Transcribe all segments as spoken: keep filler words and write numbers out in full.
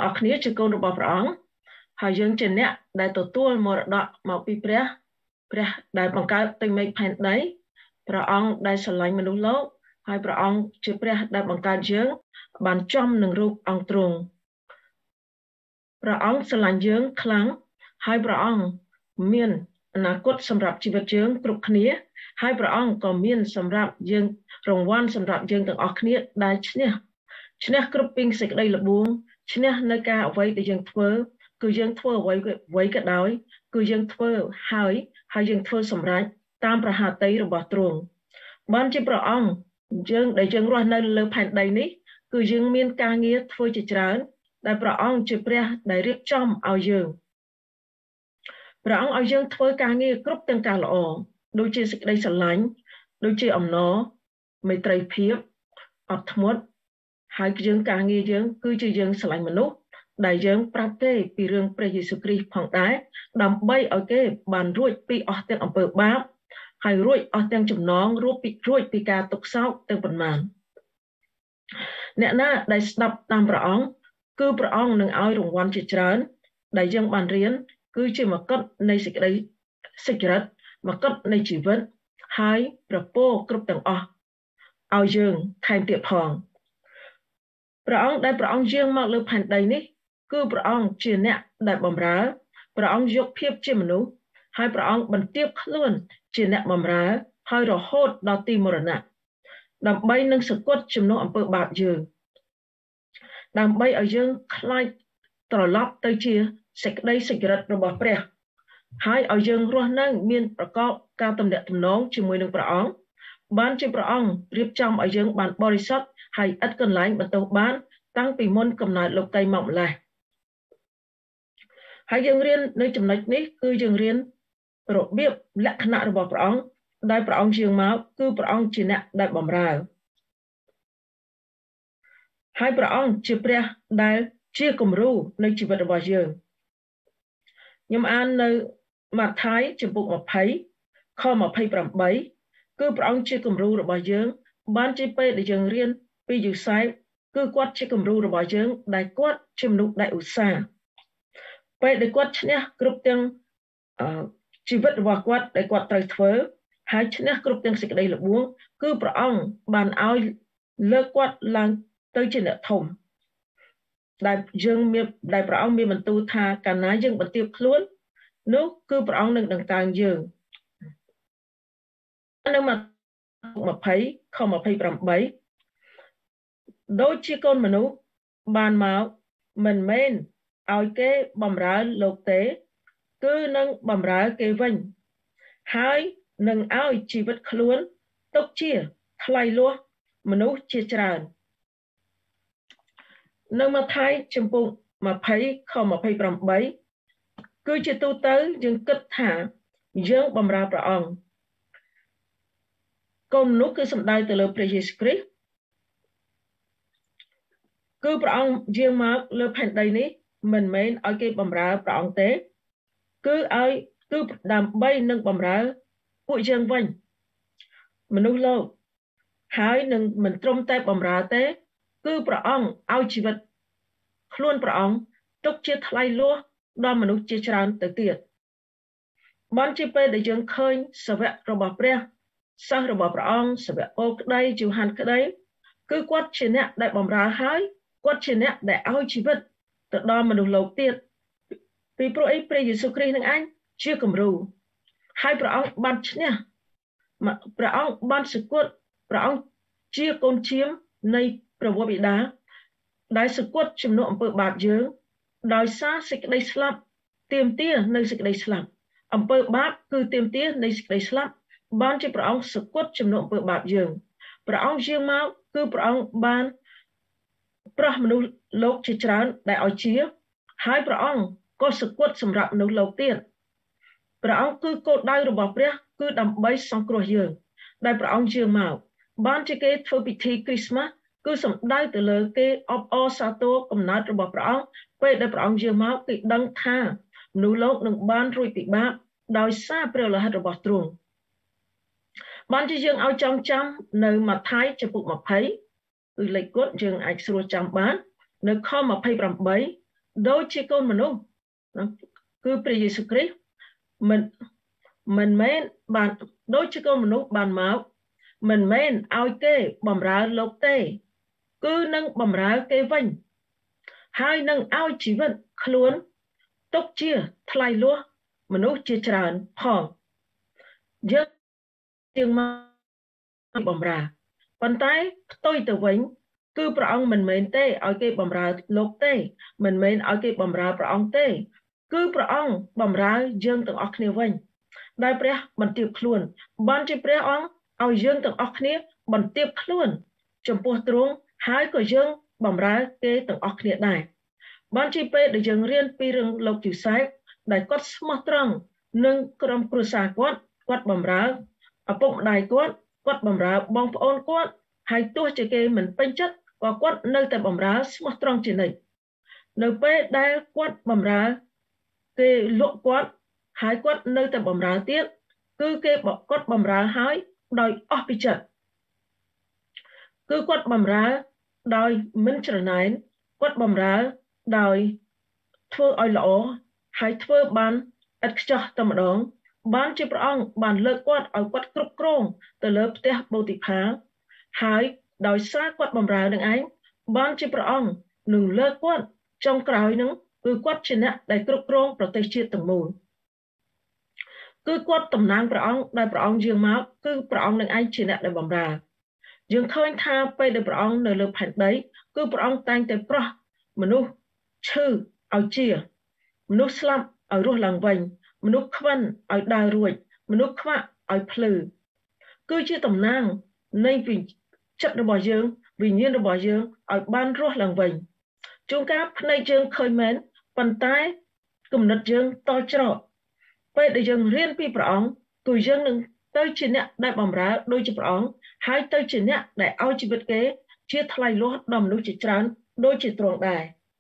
អស់គ្នាជាកូនរបស់ព្រះអង្គហើយយើងជាអ្នកដែលទទួលមរតកមកពីព្រះព្រះដែលបង្កើតទិញមេឃផែនដីព្រះអង្គដែលស្រឡាញ់មនុស្សលោកហើយព្រះអង្គជាព្រះដែលបង្កើតយើងបានចំនឹងរូបអង្គទ្រង់ព្រះអង្គស្រឡាញ់យើងខ្លាំងហើយព្រះអង្គមានអនាគតសម្រាប់ជីវិតយើងគ្រប់គ្នាហើយព្រះអង្គក៏មានសម្រាប់យើងរង្វាន់សម្រាប់យើងទាំងអស់គ្នាដែលឈ្នះឈ្នះគ្រប់ពីសេចក្តីល្បួងឈ្នះនៅការអ្វីដែលយើងធ្វើគឺយើងធ្វើអ្វីអ្វីក៏ដោយគឺយើងធ្វើហើយហើយយើងធ្វើសម្រេចតាមប្រហាតីរបស់ទ្រង់បានជាព្រះអង្គយើងដែលយើងរស់នៅលើផែនដីនេះគឺយើងមានការងារធ្វើជាច្រើនដែលព្រះអង្គជាព្រះដែលរៀបចំឲ្យយើងព្រះអង្គឲ្យយើងធ្វើការងារគ្រប់ទាំងការល្អដូចជាសេចក្តីស្រឡាញ់ដូចជាអំណរមេត្រីភាពអត់ធ្មត់ហើយយើងការងារយើងគឺជាយើងស្រឡាញ់មនុស្សដែលយើងប្រាប់គេពីរឿងព្រះយេស៊ូវគ្រីស្ទផងដែរដើម្បីឲ្យគេបានរួចពីអស់ទាំងអំពើបាបហើយរួចអស់ទាំងចំណងរួចពីរួចពីការទុក្ខសោកទាំងប៉ុន្មានអ្នកណាដែលស្ដាប់តាមព្រះអង្គគឺព្រះអង្គនឹងឲ្យរង្វាន់ជាច្រើនដែលយើងបានរៀនគឺជាមកុដនៃសេចក្តីសេចក្តីមកុដនៃជីវិតហើយប្រពោគ្រប់ទាំងអស់ឲ្យយើងថែមទៀតផងព្រះអង្គដែលព្រះអង្គយាងមកលើផែនដីនេះគឺព្រះអង្គជាអ្នកដែលបម្រើព្រះអង្គយកភាពជាមនុស្សហើយព្រះអង្គបន្ទាបខ្លួនជាអ្នកបម្រើហើយរហូតដល់ទីមរណៈដើម្បីនឹងសគត់ជំនួសអំពើបាបយើងដើម្បីឲ្យយើងខ្លាចត្រឡប់ទៅជាសេចក្តីសេចក្រិតរបស់ព្រះហើយឲ្យយើងរស់នៅមានប្រកបការទំនាក់ទំនងជាមួយនឹងព្រះអង្គបានជាព្រះអង្គរៀបចំឲ្យយើងបានបរិសុទ្ធហើយឥតកន្លែងបន្ទោសបានតាំងពីមុនកំណើតលោកីយ៍មកម្ល៉េះហើយយើងរៀននៅចំណុចនេះគឺយើងរៀនរបៀបលក្ខណៈរបស់ព្រះអង្គដែលព្រះអង្គយាងមកគឺព្រះអង្គជាអ្នកដែលបម្រើហើយព្រះអង្គជាព្រះដែលជាគំរូនៃជីវិតរបស់យើងខ្ញុំអាននៅម៉ាថាយចំពុកยี่สิบខยี่สิบแปดគឺព្រះអង្គជាគំរូរបស់យើងបានជាពេលដែលយើងរៀនពីយូសែបគឺគាត់ជាគំរូរបស់យើងដែលគាត់ជាមនុស្សដែលឧស្សាហ៍ពេលដែលគាត់ឈ្នះគ្រប់ទាំងជីវិតរបស់គាត់ដែលគាត់ត្រូវធ្វើហើយឈ្នះគ្រប់ទាំងសេចក្តីល្បួងគឺព្រះអង្គបានឲ្យលើកគាត់ឡើងទៅជាអ្នកធំដែលយើងមានដែលព្រះអង្គមានបន្ទូលថាកាលណាយើងបន្ទាបខ្លួននោះគឺព្រះអង្គនឹងដង្កើងយើងនៅម៉ាថាយยี่สิบខยี่สิบแปดដូចជាកូនមនុស្សបានមកមិនមែនឲ្យគេបម្រើលោកទេគឺនឹងបម្រើគេវិញហើយនឹងឲ្យជីវិតខ្លួនទុកជាថ្លៃលួសមនុស្សជាច្រើននៅម៉ាថាយចំពុកยี่สิบខยี่สิบแปดគឺជាទូទៅយើងគិតថាយើងបម្រើព្រះអង្គកូនមនុស្សគឺសំដៅទៅលើព្រះយេស៊ូវគ្រីស្ទគឺព្រះអង្គយាងមកលើផែនដីនេះមិនមែនឲ្យគេបម្រើព្រះអង្គទេគឺឲ្យគឺដើម្បីនឹងបម្រើពួកយើងវិញមនុស្សលោកហើយនឹងមិនត្រឹមតែបម្រើទេគឺព្រះអង្គឲ្យជីវិតខ្លួនព្រះអង្គទុកជាថ្លៃលួសដល់មនុស្សជាច្រើនទៅទៀតបានជាពេលដែលយើងឃើញសាវករបស់ព្រះសិស្សរបស់ព្រះអង្គសាវកអូក្តីយូហានក្តីគឺគាត់ជាអ្នកដែលបម្រើហើយគាត់ជាអ្នកដែលឲ្យជីវិតទៅដល់មនុស្សលោកទៀតពីព្រោះអីព្រះយេស៊ូវគ្រីស្ទនឹងឯងជាគំរូហើយព្រះអង្គបានឈ្នះព្រះអង្គបានសគត់ព្រះអង្គជាកូនឈាមនៃព្រះវរបិតាដែលសគត់ជំនួសអំពើបាបយើងដោយសារសេចក្តីស្លាប់ទាមទារនៅសេចក្តីស្លាប់អំពើបាបគឺទាមទារនៃសេចក្តីស្លាប់បានជាព្រះអង្គសគត់ជំនួសអំពើបាបយើងព្រះអង្គយាងមកគឺព្រះអង្គបានប្រោះមនុស្សលោកជាច្រើនដែលឲ្យជាហើយព្រះអង្គក៏សគត់សម្រាប់មនុស្សលោកទៀតព្រះអង្គគឺគោលដៅរបស់ព្រះគឺដើម្បីសង្គ្រោះយើងដែលព្រះអង្គយាងមកបានជាគេធ្វើពិធីគ្រីស្មាស់គឺសំដៅទៅលើគេអបអរសាទរកំណើតរបស់ព្រះអង្គពេលដែលព្រះអង្គយាងមកគេដឹងថាមនុស្សលោកនឹងបានរួចពីបាបដោយសារព្រះលោហិតរបស់ទ្រង់បានជាយើងឲ្យចងចាំនៅម៉ាថាយចំពុកยี่สิบគឺលេខគត់យើងអាចស្រួលចាំបាននៅខยี่สิบแปด đôi chỉ con mình luôn cứព្រះយេស៊ូវគ្រីស្ទមិនមិនមែនបានដូចជាកូនមនុស្សបានមកមិនមែនឲ្យគេបំរើលោកទេគឺនឹងបំរើគេវិញហើយនឹងឲ្យជីវិតខ្លួនទុកជាថ្លៃលួសមនុស្សជាច្រើនផងយើងជាងមកបំរើប៉ុន្តែផ្ទុយទៅវិញគឺព្រះអង្គមិនមែនទេឲ្យគេបំរើលោកទេមិនមែនឲ្យគេបំរើព្រះអង្គទេគឺព្រះអង្គបំរើយើងទាំងអស់គ្នាវិញដែលព្រះបន្ទាបខ្លួនបានជាព្រះអង្គឲ្យយើងទាំងអស់គ្នាបន្ទាបខ្លួនចំពោះទ្រង់ហើយក៏យើងបំរើគេទាំងអស់គ្នាដែរបានជាពេលដែលយើងរៀនពីរឿងលោកយូសែបដែលគាត់ស្មោះត្រង់នឹងក្រុមគ្រួសារគាត់គាត់បំរើឪពុកម្ដាយគាត់គាត់បំរើបងប្អូនគាត់ហើយទោះជាគេមិនពេញចិត្តក៏គាត់នៅតែបំរើស្មោះត្រង់ជានិច្ចនៅពេលដែលគាត់បំរើគេលក់គាត់ហើយគាត់នៅតែបំរើទៀតគឺគេគាត់បំរើហើយដោយអស់ពីចិត្តគឺគាត់បំរើដោយមិនច្រណែនគាត់បំរើដោយធ្វើឲ្យល្អហើយធ្វើបានឥតខ្ចោះតែម្ដងបានជាព្រះអង្គបានលើកគាត់ឲ្យគាត់គ្រប់គ្រងទៅលើផ្ទះបូទីផាហើយដោយសារគាត់បំរើនឹងឯងបានជាព្រះអង្គនឹងលើកគាត់ចុងក្រោយនឹងគឺគាត់ជាអ្នកដែលគ្រប់គ្រងប្រទេសជាតិទាំងមូលគឺគាត់តំណាងព្រះអង្គដែលព្រះអង្គយាងមកគឺព្រះអង្គនឹងឯងជាអ្នកដែលបំរើយើងឃើញថាពេលដែលព្រះអង្គនៅលើផែនដីគឺព្រះអង្គតែងតែប្រោះមនុស្សឈឺឲ្យជាមនុស្សស្លាប់ឲ្យរស់ឡើងវិញមនុស្សខ្វិនឲ្យដើររួចមនុស្សខ្វាក់ឲ្យភ្លឺគឺជាតំណាងនៃចិត្តរបស់យើងវិញ្ញាណរបស់យើងឲ្យបានរស់ឡើងវិញជួនកាលភ្នែកយើងឃើញមែនប៉ុន្តែគំនិតយើងតច្រកពេលដែលយើងរៀនពីព្រះអង្គគឺយើងនឹងទៅជាអ្នកដែលបម្រើដូចជាព្រះអង្គហើយទៅជាអ្នកដែលឲ្យជីវិតគេជាថ្លៃលួសដល់មនុស្សជាច្រើនដូចជាទ្រង់ដែរ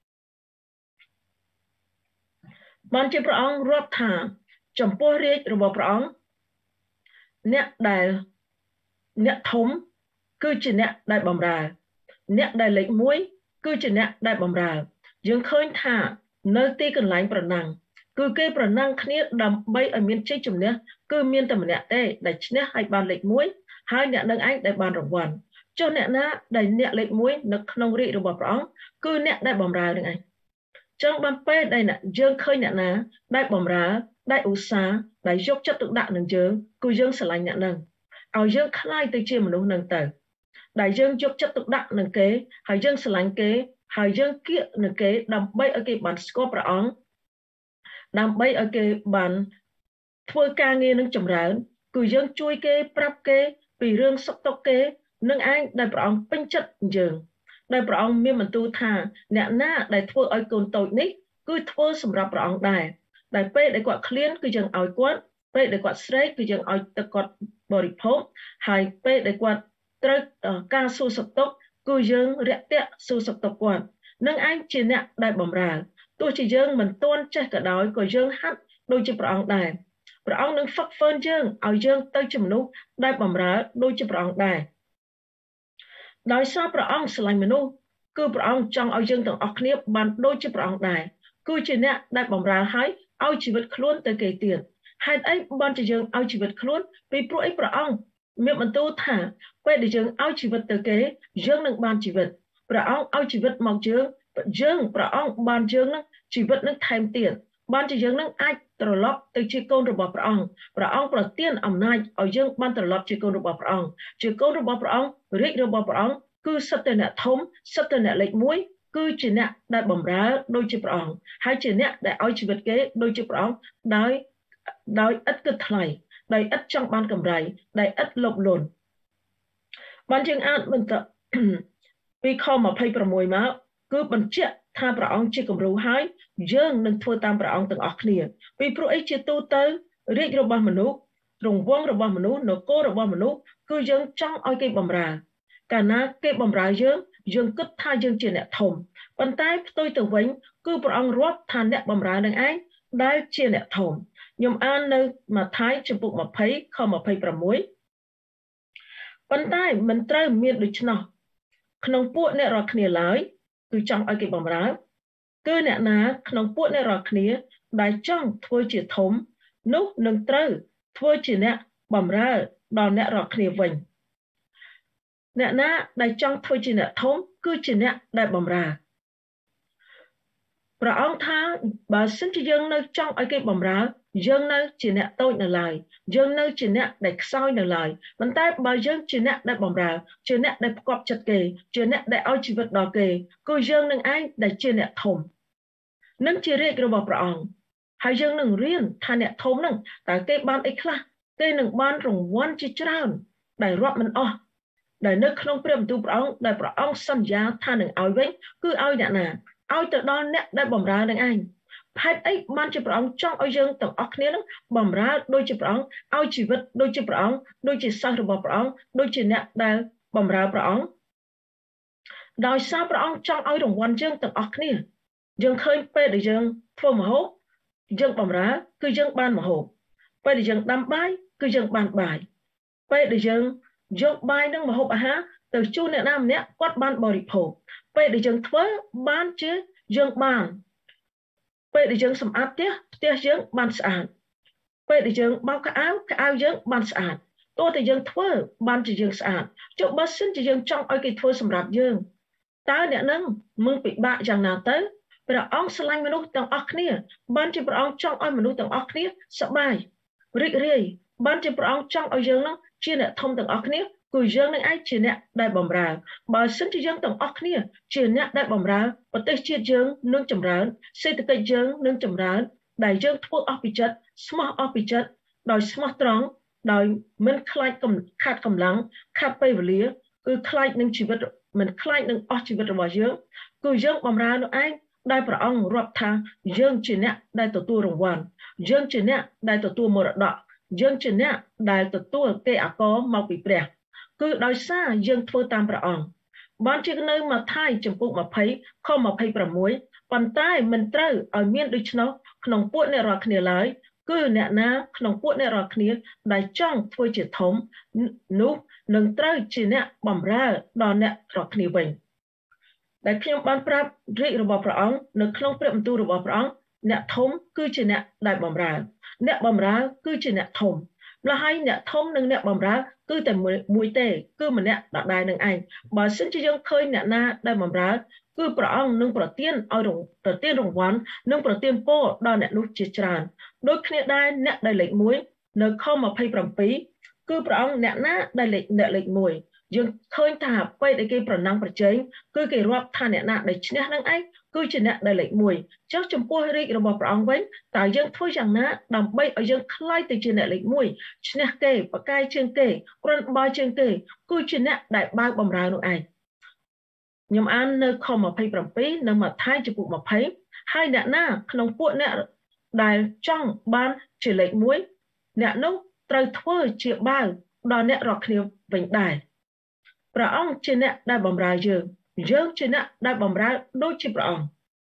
បានជាព្រះអង្គរាប់ថាចំពោះរាជរបស់ព្រះអង្គអ្នកដែលអ្នកធំគឺជាអ្នកដែលបម្រើអ្នកដែលលេខមួយគឺជាអ្នកដែលបម្រើយើងឃើញថានៅទីកន្លែងប្រណាំងគឺគេប្រណាំងគ្នាដើម្បីឲ្យមានជ័យជំនះគឺមានតែម្នាក់ទេដែលឈ្នះឲ្យបានលេខមួយហើយអ្នកនឹងឯងដែលបានរង្វាន់ចុះអ្នកណាដែលអ្នកលេខមួយនៅក្នុងរាជរបស់ព្រះអង្គគឺអ្នកដែលបម្រើនឹងឯងចឹងបានពេលដែលយើងឃើញអ្នកណាដែលបម្រើដែលឧស្សាហ៍ដែលយកចិត្តទុកដាក់នឹងយើងគឺយើងស្រឡាញ់អ្នកនឹងឲ្យយើងខ្លាយទៅជាមនុស្សនឹងទៅដែលយើងយកចិត្តទុកដាក់នឹងគេហើយយើងស្រឡាញ់គេហើយយើងគៀកនឹងគេដើម្បីឲ្យគេបានស្គាល់ព្រះអង្គដើម្បីឲ្យគេបានធ្វើការងារនឹងចម្រើនគឺយើងជួយគេប្រាប់គេពីរឿងសុខទុក្ខគេនឹងឯងដែលព្រះអង្គពេញចិត្តយើងដែលព្រះអង្គមានបន្ទូលថាអ្នកណាដែលធ្វើឲ្យកូនតូចនេះគឺធ្វើសម្រាប់ព្រះអង្គដែរដែលពេលដែលគាត់ឃ្លានគឺយើងឲ្យគាត់ពេលដែលគាត់ស្រេកគឺយើងឲ្យទឹកគាត់បរិភោគហើយពេលដែលគាត់ត្រូវការសួរសុខទុក្ខគឺយើងរាក់ទាក់សួរសុខទុក្ខគាត់នឹងឯងជាអ្នកដែលបម្រើទោះជាយើងមិនទាន់ចេះក៏ដោយក៏យើងហាត់ដូចជាព្រះអង្គដែរព្រះអង្គនឹងហ្វឹកហ្វឺនយើងឲ្យយើងទៅជាមនុស្សដែលបម្រើដូចជាព្រះអង្គដែរដោយសារព្រះអង្គស្រឡាញ់មនុស្សគឺព្រះអង្គចង់ឲ្យយើងទាំងអស់គ្នាបានដូចជាព្រះអង្គដែរគឺជាអ្នកដែលបម្រើឲ្យឲ្យជីវិតខ្លួនទៅគេទៀតហេតុអីបានជាយើងឲ្យជីវិតខ្លួនពីព្រោះអីព្រះអង្គមានបន្ទូលថាពេលដែលយើងឲ្យជីវិតទៅគេយើងនឹងបានជីវិតព្រះអង្គឲ្យជីវិតមកយើងយើងព្រះអង្គបានយើងនឹងជីវិតនឹងថែមទៀតបានជាយើងនឹងអាចត្រឡប់ទៅជាកូនរបស់ព្រះអង្គព្រះអង្គប្រទានអំណាចឲ្យយើងបានត្រឡប់ជាកូនរបស់ព្រះអង្គជាកូនរបស់ព្រះអង្គរាជរបស់ព្រះអង្គគឺសិតតែអ្នកធំសិតតែអ្នកលេខមួយគឺជាអ្នកដែលបម្រើដូចជាព្រះអង្គហើយជាអ្នកដែលឲ្យជីវិតគេដូចជាព្រះអង្គដោយដោយឥតគិតថ្លៃដោយឥតចង់បានកម្រៃដោយឥតលោភលន់បានជាអាចបន្តពីខម្ភៃប្រាំមួយមកគឺបញ្ជាក់ថាព្រះអង្គជាគំរូហើយយើងនឹងធ្វើតាមព្រះអង្គទាំងអស់គ្នាពីព្រោះអីជាទូទៅរាជរបស់មនុស្សរង្វង់របស់មនុស្សនគររបស់មនុស្សគឺយើងចង់ឲ្យគេបម្រើកាលណាគេបម្រើយើងយើងគិតថាយើងជាអ្នកធំប៉ុន្តែផ្ទុយទៅវិញគឺព្រះអង្គរាប់ថាអ្នកបម្រើនឹងឯងដែលជាអ្នកធំខ្ញុំអាននៅម៉ាថាយចំពុកยี่สิบខម្ភៃប្រាំមួយប៉ុន្តែមិនត្រូវមានដូច្នោះក្នុងពួកអ្នករាល់គ្នាឡើយគឺចង់ឲ្យគេបម្រើ cứ nè ná không buộc nè rọ khía đại trong thôi chỉ thốn nút nâng trâu thôi chỉ nè bầm ra đòn nè rọ khía vinh nè ná đại trong thôi chỉ nè thốn cứ chỉ nè đại bầm ra và ông tha bà xin cho dân nơi trong ở cái bầm ra dân nơi chỉ nè tôi nè lại dân nơi chỉ nè đại soi nè lại vấn tay bà dân chỉ nè đại bầm ra chỉ nè đại cọp chặt kề chỉ nè đại ao chỉ vật đỏ kề cô dân nâng ai đại chỉ nè thốn nâng chỉ riêng rồi bảo ông hai dân nâng riêng tha nè thốn nâng tại cái ban ấy là cái nâng ban rồng quan chỉ tràn đại rót mình o đại nước không prem tu ông đại ông sanh giá tha nâng ao vĩnh cứ ao nè nè ao từ đó nè đại bầm ra nâng anh hai ấy ban chỉ ông trong ao dân từng óc nè bầm ra đôi chỉ ông ao chỉ vật đôi chỉ ông đôi chỉ sang rồi bảo ông đôi chỉ nè đại bầm ra ông đòi sao ông trong ao rồng quan dân từng óc nè dân khơi pe để dân phô mà hốt dân bầm ra cứ dân ban mà hốt pe để dân đâm bài cứ dân ban bài pe để dân dân bài nâng mà hốt à ha từ chu nè nam nè quát ban bò đi phô pe để dân thớ ban chứ dân ban pe để dân sắm áp tiếc tiếc dân ban sạn pe để dân bao cái áo cái áo dân ban sạn tôi thì dân thớ ban chỉ dân sạn chụp bớt xin chỉ dân trong ở cái thớ sắm rạp dân tao nè nâng mừng bị bạ chẳng nào tới và ông sẽ lanhមនុស្សទាំងអស់គ្នាបានជាព្រះអង្គចង់ឲ្យមនុស្សទាំងអស់គ្នាសប្បាយរីករាយបានជាព្រះអង្គចង់ឲ្យយើងនឹងជាអ្នកធំទាំងអស់គ្នាគឺយើងនឹងអាចជាអ្នកដែលបម្រើបើសិនជាយើងទាំងអស់គ្នាជាអ្នកដែលបម្រើប្រទេសជាតិយើងនឹងចម្រើនសេដ្ឋកិច្ចយើងនឹងចម្រើនដែលយើងធ្វើអស់ពីចិត្តស្មោះអស់ពីចិត្តដោយស្មោះត្រង់ដោយមិនខ្លាចខាត់កម្លាំងខាត់ពេលវេលាគឺខ្លាចនឹងជីវិតមិនខ្លាចនឹងអស់ជីវិតរបស់យើងគឺយើងបម្រើនោះឯងដែលព្រះអង្គរាប់ថាយើងជាអ្នកដែលទទួលរង្វាន់យើងជាអ្នកដែលទទួលមរតកយើងជាអ្នកដែលទទួលគេអាករមកពីព្រះគឺដោយសារយើងធ្វើតាមព្រះអង្គបានជានៅម៉ាថាយចំពុកยี่สิบខยี่สิบหกប៉ុន្តែមិនត្រូវឲ្យមានដូច្នោះក្នុងពួកអ្នករាល់គ្នាឡើយគឺអ្នកណាក្នុងពួកអ្នករាល់គ្នាដែលចង់ធ្វើជាធំនោះនឹងត្រូវជាអ្នកបម្រើដល់អ្នករាល់គ្នាវិញដែលខ្ញុំបានប្រាប់រាជរបស់ព្រះអង្គនៅក្នុងព្រះបន្ទូលរបស់ព្រះអង្គអ្នកធំគឺជាអ្នកដែលបម្រើអ្នកបម្រើគឺជាអ្នកធំម្ល៉េះហើយអ្នកធំនិងអ្នកបម្រើគឺតែមួយទេគឺម្នាក់ដដែលនឹងឯងបើសិនជាយើងឃើញអ្នកណាដែលបម្រើគឺព្រះអង្គនឹងប្រទានឲ្យប្រទានរង្វាន់និងប្រទានពរដល់អ្នកនោះជាច្រើនដូចគ្នាដែរអ្នកដែលលេខមួយនៅខยี่สิบเจ็ดគឺព្រះអង្គអ្នកណាដែលលេខអ្នកលេខមួយយើងឃើញថាពេលដែលគេប្រណាំងប្រជែងគឺគេរាប់ថាអ្នកណាដែលឈ្នះនឹងឯងគឺជាអ្នកដែលលេខមួយចុះចំពោះរាជរបស់ព្រះអង្គវិញតើយើងធ្វើយ៉ាងណាដើម្បីឲ្យយើងខ្លាយទៅជាអ្នកលេខមួយឈ្នះគេបកាយជាងគេគ្រាន់បើជាងគេគឺជាអ្នកដែលបើកបម្រើនោះឯងខ្ញុំអាននៅខยี่สิบเจ็ดនៅម៉ាថាយចំពុកยี่สิบហើយអ្នកណាក្នុងពួកអ្នកដែលចង់បានជាលេខមួយអ្នកនោះត្រូវធ្វើជាបាវដល់អ្នករាល់គ្នាវិញដែរព្រះអង្គជាអ្នកដែលបម្រើយើងយើងជាអ្នកដែលបម្រើដូចជាព្រះអង្គ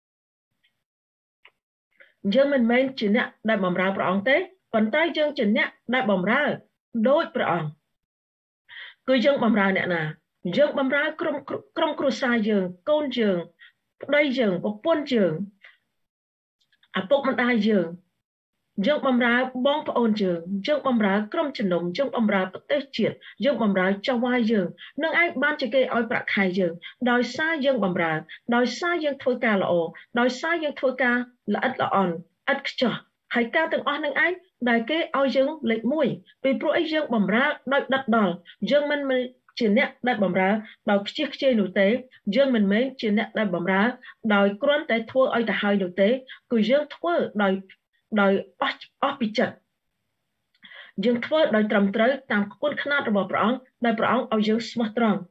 យើងមិនមែនជាអ្នកដែលបម្រើព្រះអង្គទេប៉ុន្តែយើងជាអ្នកដែលបម្រើដូចព្រះអង្គគឺយើងបម្រើអ្នកណាយើងបម្រើក្រុមក្រុមគ្រួសារយើងកូនយើងប្តីយើងប្រពន្ធយើងឪពុកម្ដាយយើងយើងបម្រើបងប្អូនយើងយើងបម្រើក្រុមជំនុំយើងបម្រើប្រទេសជាតិយើងបម្រើចៅហ្វាយយើងនឹងឯងបានជាគេឲ្យប្រាក់ខែយើងដោយសារយើងបម្រើដោយសារយើងធ្វើការល្អដោយសារយើងធ្វើការល្អិតល្អន់ឥតខ្ចោះហើយការទាំងអស់នឹងឯងដែលគេឲ្យយើងលេខមួយពីព្រោះអីយើងបម្រើដោយដិតដល់យើងមិនជាអ្នកដែលបម្រើដោយខ្ជិះខ្ជាយនោះទេយើងមិនមែនជាអ្នកដែលបម្រើដោយគ្រាន់តែធ្វើឲ្យទៅហើយនោះទេគឺយើងធ្វើដោយដោយអស់អស់ពីចិត្តយើងធ្វើដោយត្រឹមត្រូវតាមគុណខ្នាតរបស់ព្រះអង្គដែលព្រះអង្គឲ្យយើងស្មោះត្រង់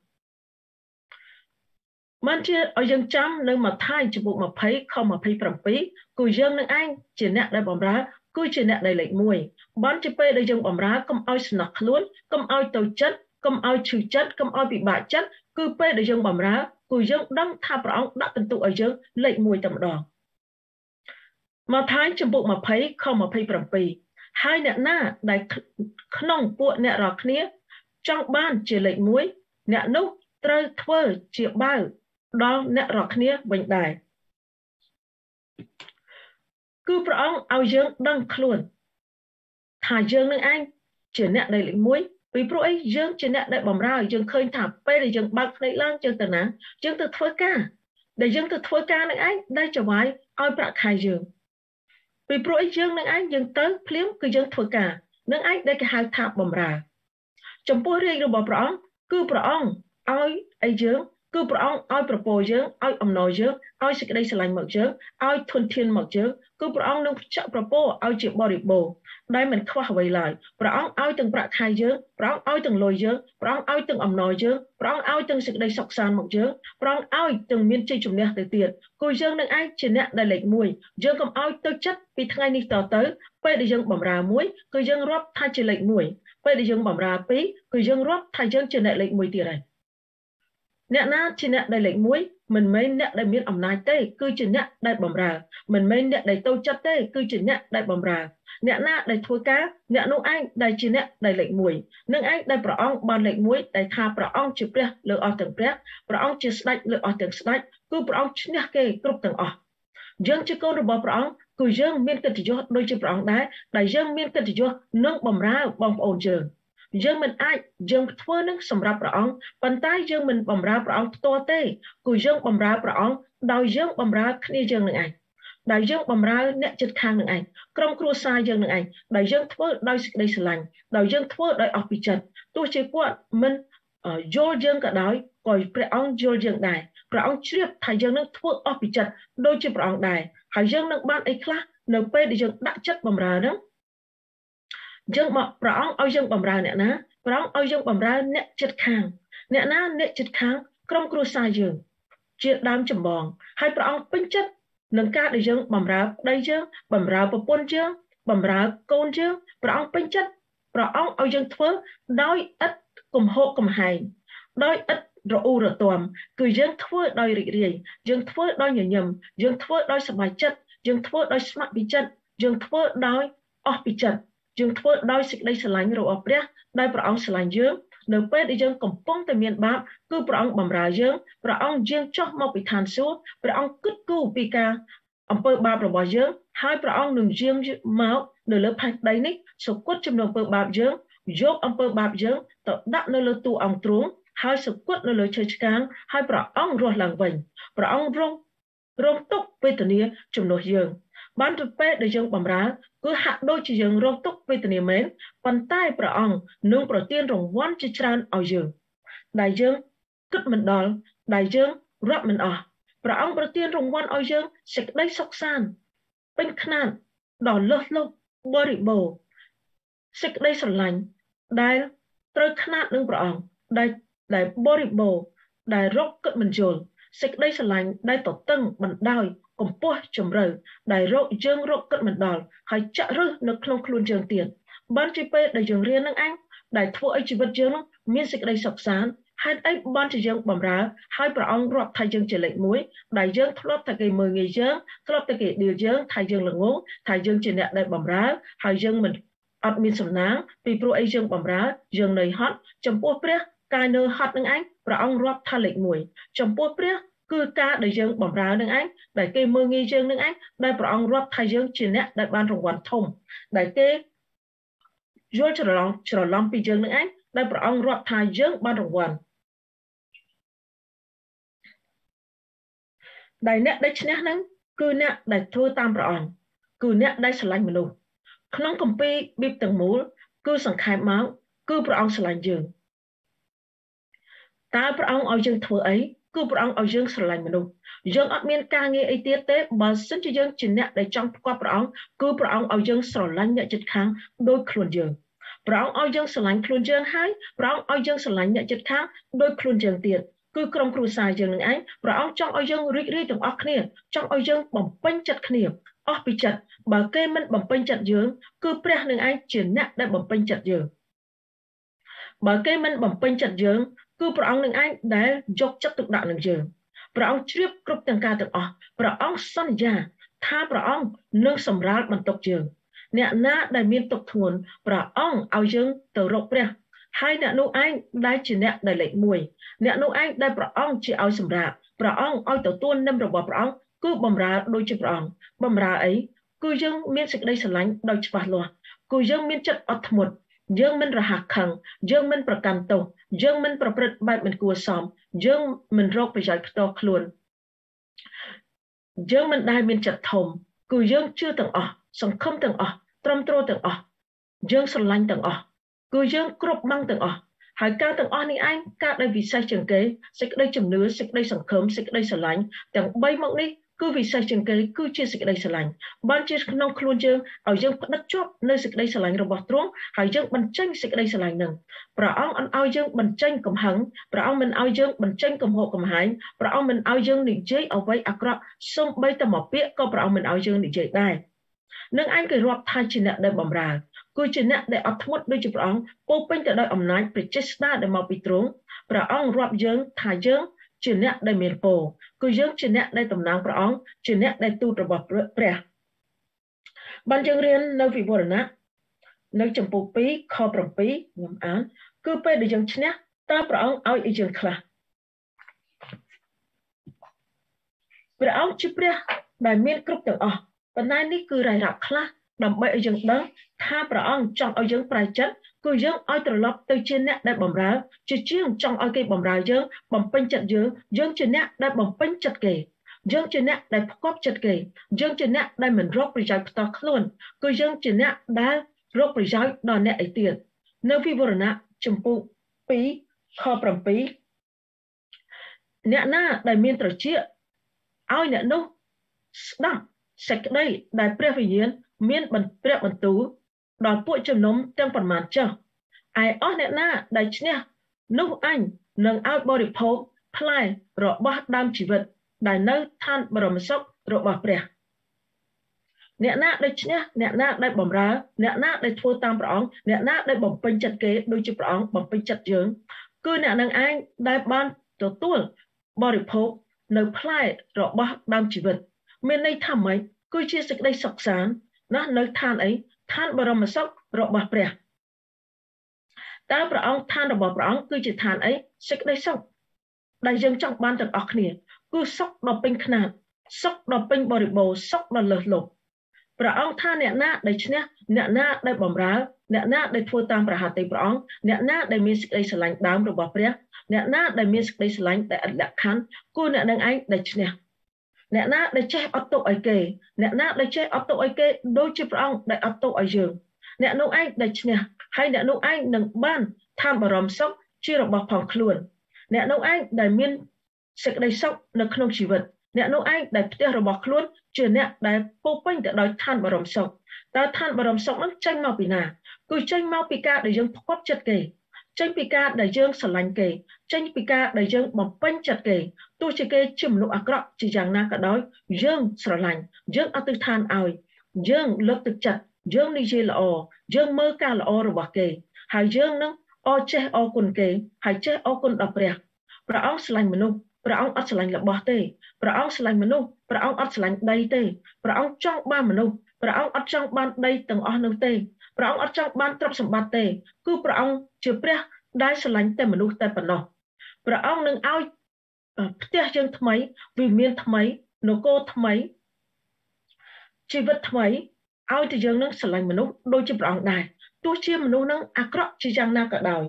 បានជាឲ្យយើងចាំនៅម៉ាថាយចំពុកยี่สิบខยี่สิบเจ็ดគឺយើងនឹងឯងជាអ្នកដែលបម្រើគឺជាអ្នកដែលលេខមួយបានជាពេលដែលយើងបម្រើកុំឲ្យស្នោះខ្លួនកុំឲ្យទៅចិត្តកុំឲ្យឈឺចិត្តកុំឲ្យពិបាកចិត្តគឺពេលដែលយើងបម្រើគឺយើងដឹងថាព្រះអង្គដាក់ពិន្ទុឲ្យយើងលេខមួយតែម្ដងម៉ាថាយចំពុកยี่สิบខยี่สิบเจ็ดហើយអ្នកណាដែលក្នុងពួកអ្នករាល់គ្នាចង់បានជាលេខមួយអ្នកនោះត្រូវធ្វើជាបាវដល់អ្នករាល់គ្នាវិញដែរ cứព្រះអង្គឲ្យយើងដឹងខ្លួនថាយើងនឹងឯងជាអ្នកដែលលេខមួយពីព្រោះអីយើងជាអ្នកដែលបំរើយើងឃើញថាពេលដែលយើងបើកភ្នែកឡើងយើងទៅណាយើងទៅធ្វើការដែលយើងទៅធ្វើការនឹងឯងដែលចង្វាយឲ្យប្រាក់ខែយើងពីព្រោះអីយើងនឹងឯងយើងទៅភ្លាមគឺយើងធ្វើការនឹងឯងដែលគេហៅថាបំរើចំពោះរាជរបស់ព្រះអង្គគឺព្រះអង្គឲ្យអីយើងគឺព្រះអង្គឲ្យប្រពោយើងឲ្យអំណរយើងឲ្យសេចក្តីស្រឡាញ់មកយើងឲ្យធនធានមកយើងគឺព្រះអង្គនឹងចាក់ប្រពោឲ្យជាបរិបូរណ៍ដែលមិនខ្វះអ្វីឡើយព្រះអង្គឲ្យទាំងប្រាក់ខែយើងព្រះអង្គឲ្យទាំងលុយយើងព្រះអង្គឲ្យទាំងអំណរយើងព្រះអង្គឲ្យទាំងសេចក្តីសុខសាន្តមកយើងព្រះអង្គឲ្យទាំងមានជ័យជំនះទៅទៀតគឺយើងនឹងឯងជាអ្នកដែលលេខមួយយើងកុំឲ្យទៅចិត្តពីថ្ងៃនេះតទៅពេលដែលយើងបម្រើមួយគឺយើងរាប់ថាជាលេខមួយពេលដែលយើងបម្រើពីរគឺយើងរាប់ថាយើងជាអ្នកលេខមួយទៀតហើយអ្នកណាជាអ្នកដែលលេខមួយមិនមែនអ្នកដែលមានអំណាចទេគឺជាអ្នកដែលបម្រើមិនមែនអ្នកដែលតូចចិត្តទេគឺជាអ្នកដែលបម្រើអ្នកណាដែលធ្វើការអ្នកនោះឯងដែលជាអ្នកដែលលេខមួយនឹងឯងដែលព្រះអង្គបានលេខមួយដែលថាព្រះអង្គជាព្រះលើអស់ទាំងព្រះព្រះអង្គជាស្ដេចលើអស់ទាំងស្ដេចគឺព្រះអង្គឈ្នះគេគ្រប់ទាំងអស់យើងជាកូនរបស់ព្រះអង្គគឺយើងមានកិត្តិយសដូចជាព្រះអង្គដែរដែលយើងមានកិត្តិយសនឹងបម្រើបងប្អូនយើងយើងមិនអាចយើងធ្វើនឹងសម្រាប់ព្រះអង្គប៉ុន្តែយើងមិនបម្រើព្រះអង្គផ្ទាល់ទេគឺយើងបម្រើព្រះអង្គដោយយើងបម្រើគ្នាយើងនឹងឯងដែលយើងបម្រើអ្នកជិតខាងនឹងឯងក្រុមគ្រួសារយើងនឹងឯងដែលយើងធ្វើដោយសេចក្តីស្រឡាញ់ដោយយើងធ្វើដោយអស់ពីចិត្តទោះជាគាត់មិនយល់យើងក៏ដោយក៏ព្រះអង្គយល់យើងដែរព្រះអង្គជ្រាបថាយើងនឹងធ្វើអស់ពីចិត្តដូចជាព្រះអង្គដែរហើយយើងនឹងបានអីខ្លះនៅពេលដែលយើងដាក់ចិត្តបម្រើហ្នឹងយើងមកព្រះអង្គឲ្យយើងបម្រើអ្នកណាព្រះអង្គឲ្យយើងបម្រើអ្នកជិតខាងអ្នកណាអ្នកជិតខាងក្រុមគ្រួសារយើងជាដើមចម្បងហើយព្រះអង្គពេញចិត្តនឹងការដែលយើងបម្រើប្តីយើងបម្រើប្រពន្ធយើងបម្រើកូនយើងព្រះអង្គពេញចិត្តព្រះអង្គឲ្យយើងធ្វើដោយឥតកំហកកំហែងដោយឥតរអ៊ូរទាំគឺយើងធ្វើដោយរីករាយយើងធ្វើដោយញញឹមយើងធ្វើដោយសប្បាយចិត្តយើងធ្វើដោយស្ម័គ្រពីចិត្តយើងធ្វើដោយអស់ពីចិត្តយើងធ្វើដោយសេចក្តីស្រឡាញ់របស់ព្រះដែលព្រះអង្គស្រឡាញ់យើងនៅពេលដែលយើងកំពុងតែមានបាបគឺព្រះអង្គបម្រើយើងព្រះអង្គយាងចុះមកពីឋានសួគ៌ព្រះអង្គគិតគូរពីការអំពើបាបរបស់យើងហើយព្រះអង្គនឹងយាងមកនៅលើផែនដីនេះសគត់ចំនួនអំពើបាបយើងយកអំពើបាបយើងទៅដាក់នៅលើទូអង្គទ្រង់ហើយសគត់នៅលើឈើឆ្កាងហើយព្រះអង្គរស់ឡើងវិញព្រះអង្គរងរងទុក្ខវេទនាជំនួសយើងបានទៅពេលដែលយើងបម្រើគឺហាក់ដូចជាយើងរងទុក្ខវេទនាមែនប៉ុន្តែព្រះអង្គនឹងប្រទានរង្វាន់ជាច្រើនឲ្យយើងដែលយើងគិតមិនដល់ដែលយើងរាប់មិនអស់ព្រះអង្គប្រទានរង្វាន់ឲ្យយើងសេចក្តីសុខសាន្តពេញខ្នាតដ៏លើសលប់បរិបូរណ៍សេចក្តីស្រឡាញ់ដែលត្រូវខ្នាតនឹងព្រះអង្គដែលដែលបរិបូរណ៍ដែលរកគិតមិនយល់សេចក្តីស្រឡាញ់ដែលតតឹងបណ្ដោយកម្ពស់ជំរៅដែលរកយើងរកគិតមិនដល់ហើយចាក់រឹសនៅក្នុងខ្លួនយើងទៀតបានជាពេលដែលយើងរៀននឹងឯងដែលធ្វើឲ្យជីវិតយើងមានសេចក្តីសុខសាន្តហេតុអីបានជាយើងបម្រើហើយព្រះអង្គរាប់ថាយើងជាលេខមួយដែលយើងធ្លាប់តែគេមើលងាយយើងធ្លាប់តែគេដៀលយើងថាយើងល្ងងថាយើងជាអ្នកដែលបម្រើហើយយើងមិនអត់មានសំណាងពីព្រោះអីយើងបម្រើយើងនៅហត់ចំពោះព្រះកាយនៅហត់នឹងឯងព្រះអង្គរាប់ថាលេខមួយចំពោះព្រះគឺការដែលយើងបម្រើនឹងឯងដែលគេមើលងាយយើងនឹងឯងដែលព្រះអង្គរាប់ថាយើងជាអ្នកដែលបានរង្វាន់ធំដែលគេយល់ច្រឡំច្រឡំពីយើងនឹងឯងដែលព្រះអង្គរាប់ថាយើងបានរង្វាន់ដែលអ្នកដែលឈ្នះហ្នឹងគឺអ្នកដែលធ្វើតាមព្រះអង្គគឺអ្នកដែលស្រឡាញ់មនុស្សក្នុងគម្ពីរប៊ីបទាំងមូលគឺសង្ខេបមកគឺព្រះអង្គស្រឡាញ់យើងតើព្រះអង្គឲ្យយើងធ្វើអីគឺព្រះអង្គឲ្យយើងស្រឡាញ់មនុស្សយើងអត់មានការងារអីទៀតទេបើសិនជាយើងជាអ្នកដែលចង់ផ្គប់ព្រះអង្គគឺព្រះអង្គឲ្យយើងស្រឡាញ់អ្នកជិតខាងដូចខ្លួនយើងព្រះអង្គឲ្យយើងស្រឡាញ់ខ្លួនយើងហើយព្រះអង្គឲ្យយើងស្រឡាញ់អ្នកជិតខាងដូចខ្លួនយើងទៀតគឺក្រុមគ្រួសារយើងនឹងឯងព្រះអង្គចង់ឲ្យយើងរីករាយទាំងអស់គ្នាចង់ឲ្យយើងបំពេញចិត្តគ្នាអស់ពីចិត្តបើគេមិនបំពេញចិត្តយើងគឺព្រះនឹងឯងជាអ្នកដែលបំពេញចិត្តយើងបើគេមិនបំពេញចិត្តយើងគឺព្រះអង្គនឹងឯងដែលយកចិត្តទុកដាក់នឹងយើងព្រះអង្គជ្រាបគ្រប់ទាំងការទាំងអស់ព្រះអង្គសន្យាថាព្រះអង្គនឹងសម្រាលបន្ទុកយើងអ្នកណាដែលមានទុក្ខធ្ងន់ព្រះអង្គឲ្យយើងទៅរកព្រះហើយអ្នកនោះឯងដែលជាអ្នកដែលលេខមួយអ្នកនោះឯងដែលព្រះអង្គជាឲ្យសម្រាលព្រះអង្គឲ្យទទួលនឹមរបស់ព្រះអង្គ cứ bầm ra đôi chụp rong bầm ra ấy cứ dương miên sực đây sờ lạnh đôi chụp loa cứ dương miên chất ọt một dương mình ra hạc khăng dương mìnhประกันตัวdương mìnhประพฤติបែបមិនគួរសមយើងមិនរកប្រយោជន៍ផ្ទាល់ខ្លួនយើងមិនដែលមានចិត្តធំគឺយើងជឿទាំងអស់សង្ឃឹមទាំងអស់ត្រឹមត្រូវទាំងអស់យើងស្រឡាញ់ទាំងអស់គឺយើងគ្រប់បាំងទាំងអស់ហើយការទាំងអស់នេះឯងការដែលវិសេសជាងគេសេចក្តីជំនឿសេចក្តីសង្ឃឹមសេចក្តីស្រឡាញ់ទាំងបីមកនេះគឺវិសេសជាងគេគឺជាសេចក្តីស្រឡាញ់បានជាក្នុងខ្លួនយើងឲ្យយើងផ្ដិតជាប់នៅសេចក្តីស្រឡាញ់របស់ទ្រង់ហើយយើងបញ្ចេញសេចក្តីស្រឡាញ់នឹងព្រះអង្គអត់ឲ្យយើងបញ្ចេញកំហឹងព្រះអង្គមិនឲ្យយើងបញ្ចេញកំហុសកំហែងព្រះអង្គមិនឲ្យយើងនិយាយអ្វីអាក្រក់សូម្បីតែមួយពាក្យក៏ព្រះអង្គមិនឲ្យយើងនិយាយដែរនឹងឯងគេរាប់ថាជាអ្នកដែលបម្រើគឺជាអ្នកដែលអត់ធ្មត់ដូចជាព្រះអង្គពោពេញទៅដោយអំណាចព្រះចេស្តាដែលមកពីទ្រង់ព្រះអង្គរាប់យើងថាយើងជាអ្នកដែលមានពរគឺយើងជាអ្នកដែលតំណាងព្រះអង្គជាអ្នកដែលទូតរបស់ព្រះបានយើងរៀននៅវិវរណៈនៅចំពោះពីរខ7ខ្ញុំអានគឺពេលដែលយើងឈ្នះតើព្រះអង្គឲ្យឲ្យយើងខ្លះព្រះអង្គជាព្រះដែលមានគ្រប់ទាំងអស់ប៉ុន្តែនេះគឺរ៉ៃរ៉ាប់ខ្លះដើម្បីឲ្យយើងដឹងថាព្រះអង្គចង់ឲ្យយើងប្រែចិត្តគឺយើងឲ្យត្រឡប់ទៅជាអ្នកដែលបម្រើជាជាងចង់ឲ្យគេបម្រើយើងបំពេញចិត្តយើងយើងជាអ្នកដែលបំពេញចិត្តគេយើងជាអ្នកដែលផ្គប់ចិត្តគេយើងជាអ្នកដែលមិនរកប្រយោជន៍ផ្ទាល់ខ្លួនគឺយើងជាអ្នកដែលរកប្រយោជន៍ដល់អ្នកឯទៀតនៅវិវរណៈចំពោះពីរខ7អ្នកណាដែលមានត្រចៀកឲ្យអ្នកនោះស្ដាប់សេចក្តីដែលព្រះវិញ្ញាណមានព្រះបន្ទូលដល់ពួកជំនុំទាំងប៉ុន្មានចុះឯអស់អ្នកណាដែលឈ្នះនោះអញនឹងឲ្យបរិភោគផ្លែរបស់ដើមជីវិតដែលនៅឋានបរមសុខរបស់ព្រះអ្នកណាដែលឈ្នះអ្នកណាដែលបម្រើអ្នកណាដែលធ្វើតាមព្រះអង្គអ្នកណាដែលបំពេញចិត្តគេដូចជាព្រះអង្គបំពេញចិត្តយើងគឺអ្នកនឹងឯងដែលបានទទួលបរិភោគនៅផ្លែរបស់ដើមជីវិតមានន័យថាម៉េចគឺជាសេចក្តីសុខសាន្តណានៅឋានអីឋានបរមសុខរបស់ព្រះតើព្រះអង្គឋានរបស់ព្រះអង្គគឺជាឋានអីសេចក្តីសុខដែលយើងចង់បានទាំងអស់គ្នាគឺសុខដ៏ពេញខ្នាតសុខដ៏ពេញបរិបូរណ៍សុខដ៏លើសលប់ព្រះអង្គថាអ្នកណាដែលឈ្នះអ្នកណាដែលបម្រើអ្នកណាដែលធ្វើតាមព្រះហត្ថីព្រះអង្គអ្នកណាដែលមានសេចក្តីស្រឡាញ់ដើមរបស់ព្រះអ្នកណាដែលមានសេចក្តីស្រឡាញ់ដែលឥតលក្ខខណ្ឌគឺអ្នកនឹងឯងដែលឈ្នះអ្នកណាដែលចេះអត់ទុកឲ្យគេអ្នកណាដែលចេះអត់ទុកឲ្យគេដូចជាព្រះអង្គដែលអត់ទុកឲ្យយើងអ្នកនោះឯងដែលឈ្នះហើយអ្នកនោះឯងនឹងបានឋានបរមសុខជារបស់ផងខ្លួនអ្នកនោះឯងដែលមានសេចក្តីសុខនៅក្នុងជីវិតអ្នកនោះឯងដែលផ្ទះរបស់ខ្លួនជាអ្នកដែលពោពេញទៅដោយឋានបរមសុខតើឋានបរមសុខនោះចេញមកពីណាគឺចេញមកពីការដែលយើងផ្គប់ចិត្តគេចេញពីការដែលយើងស្រឡាញ់គេចេញពីការដែលយើងបំពេញចិត្តគេទោះជាគេជាមនុស្សអាក្រក់ជាយ៉ាងណាក៏ដោយយើងស្រឡាញ់យើងអត់ទិដ្ឋានឲ្យយើងលើកទឹកចិត្តយើងនិយាយល្អយើងមើលការល្អរបស់គេហើយយើងនឹងអរចេះអរគុណគេហើយចេះអរគុណដល់ព្រះព្រះអង្គស្រឡាញ់មនុស្សព្រះអង្គអត់ស្រឡាញ់របស់ទេព្រះអង្គស្រឡាញ់មនុស្សព្រះអង្គអត់ស្រឡាញ់ដីទេព្រះអង្គចង់បានមនុស្សព្រះអង្គអត់ចង់បានដីទាំងអស់នោះទេព្រះអង្គអត់ចង់បានទ្រព្យសម្បត្តិទេគឺព្រះអង្គជាព្រះដែលស្រឡាញ់តែមនុស្សតែប៉ុណ្ណោះព្រះអង្គនឹងឲ្យផ្ទះយើងថ្មីវិមានថ្មីនគរថ្មីជីវិតថ្មីឲ្យតែយើងនឹងស្រឡាញ់មនុស្សដូចជាព្រះអង្គដែរទោះជាមនុស្សនឹងអាក្រក់ជាយ៉ាងណាក៏ដោយ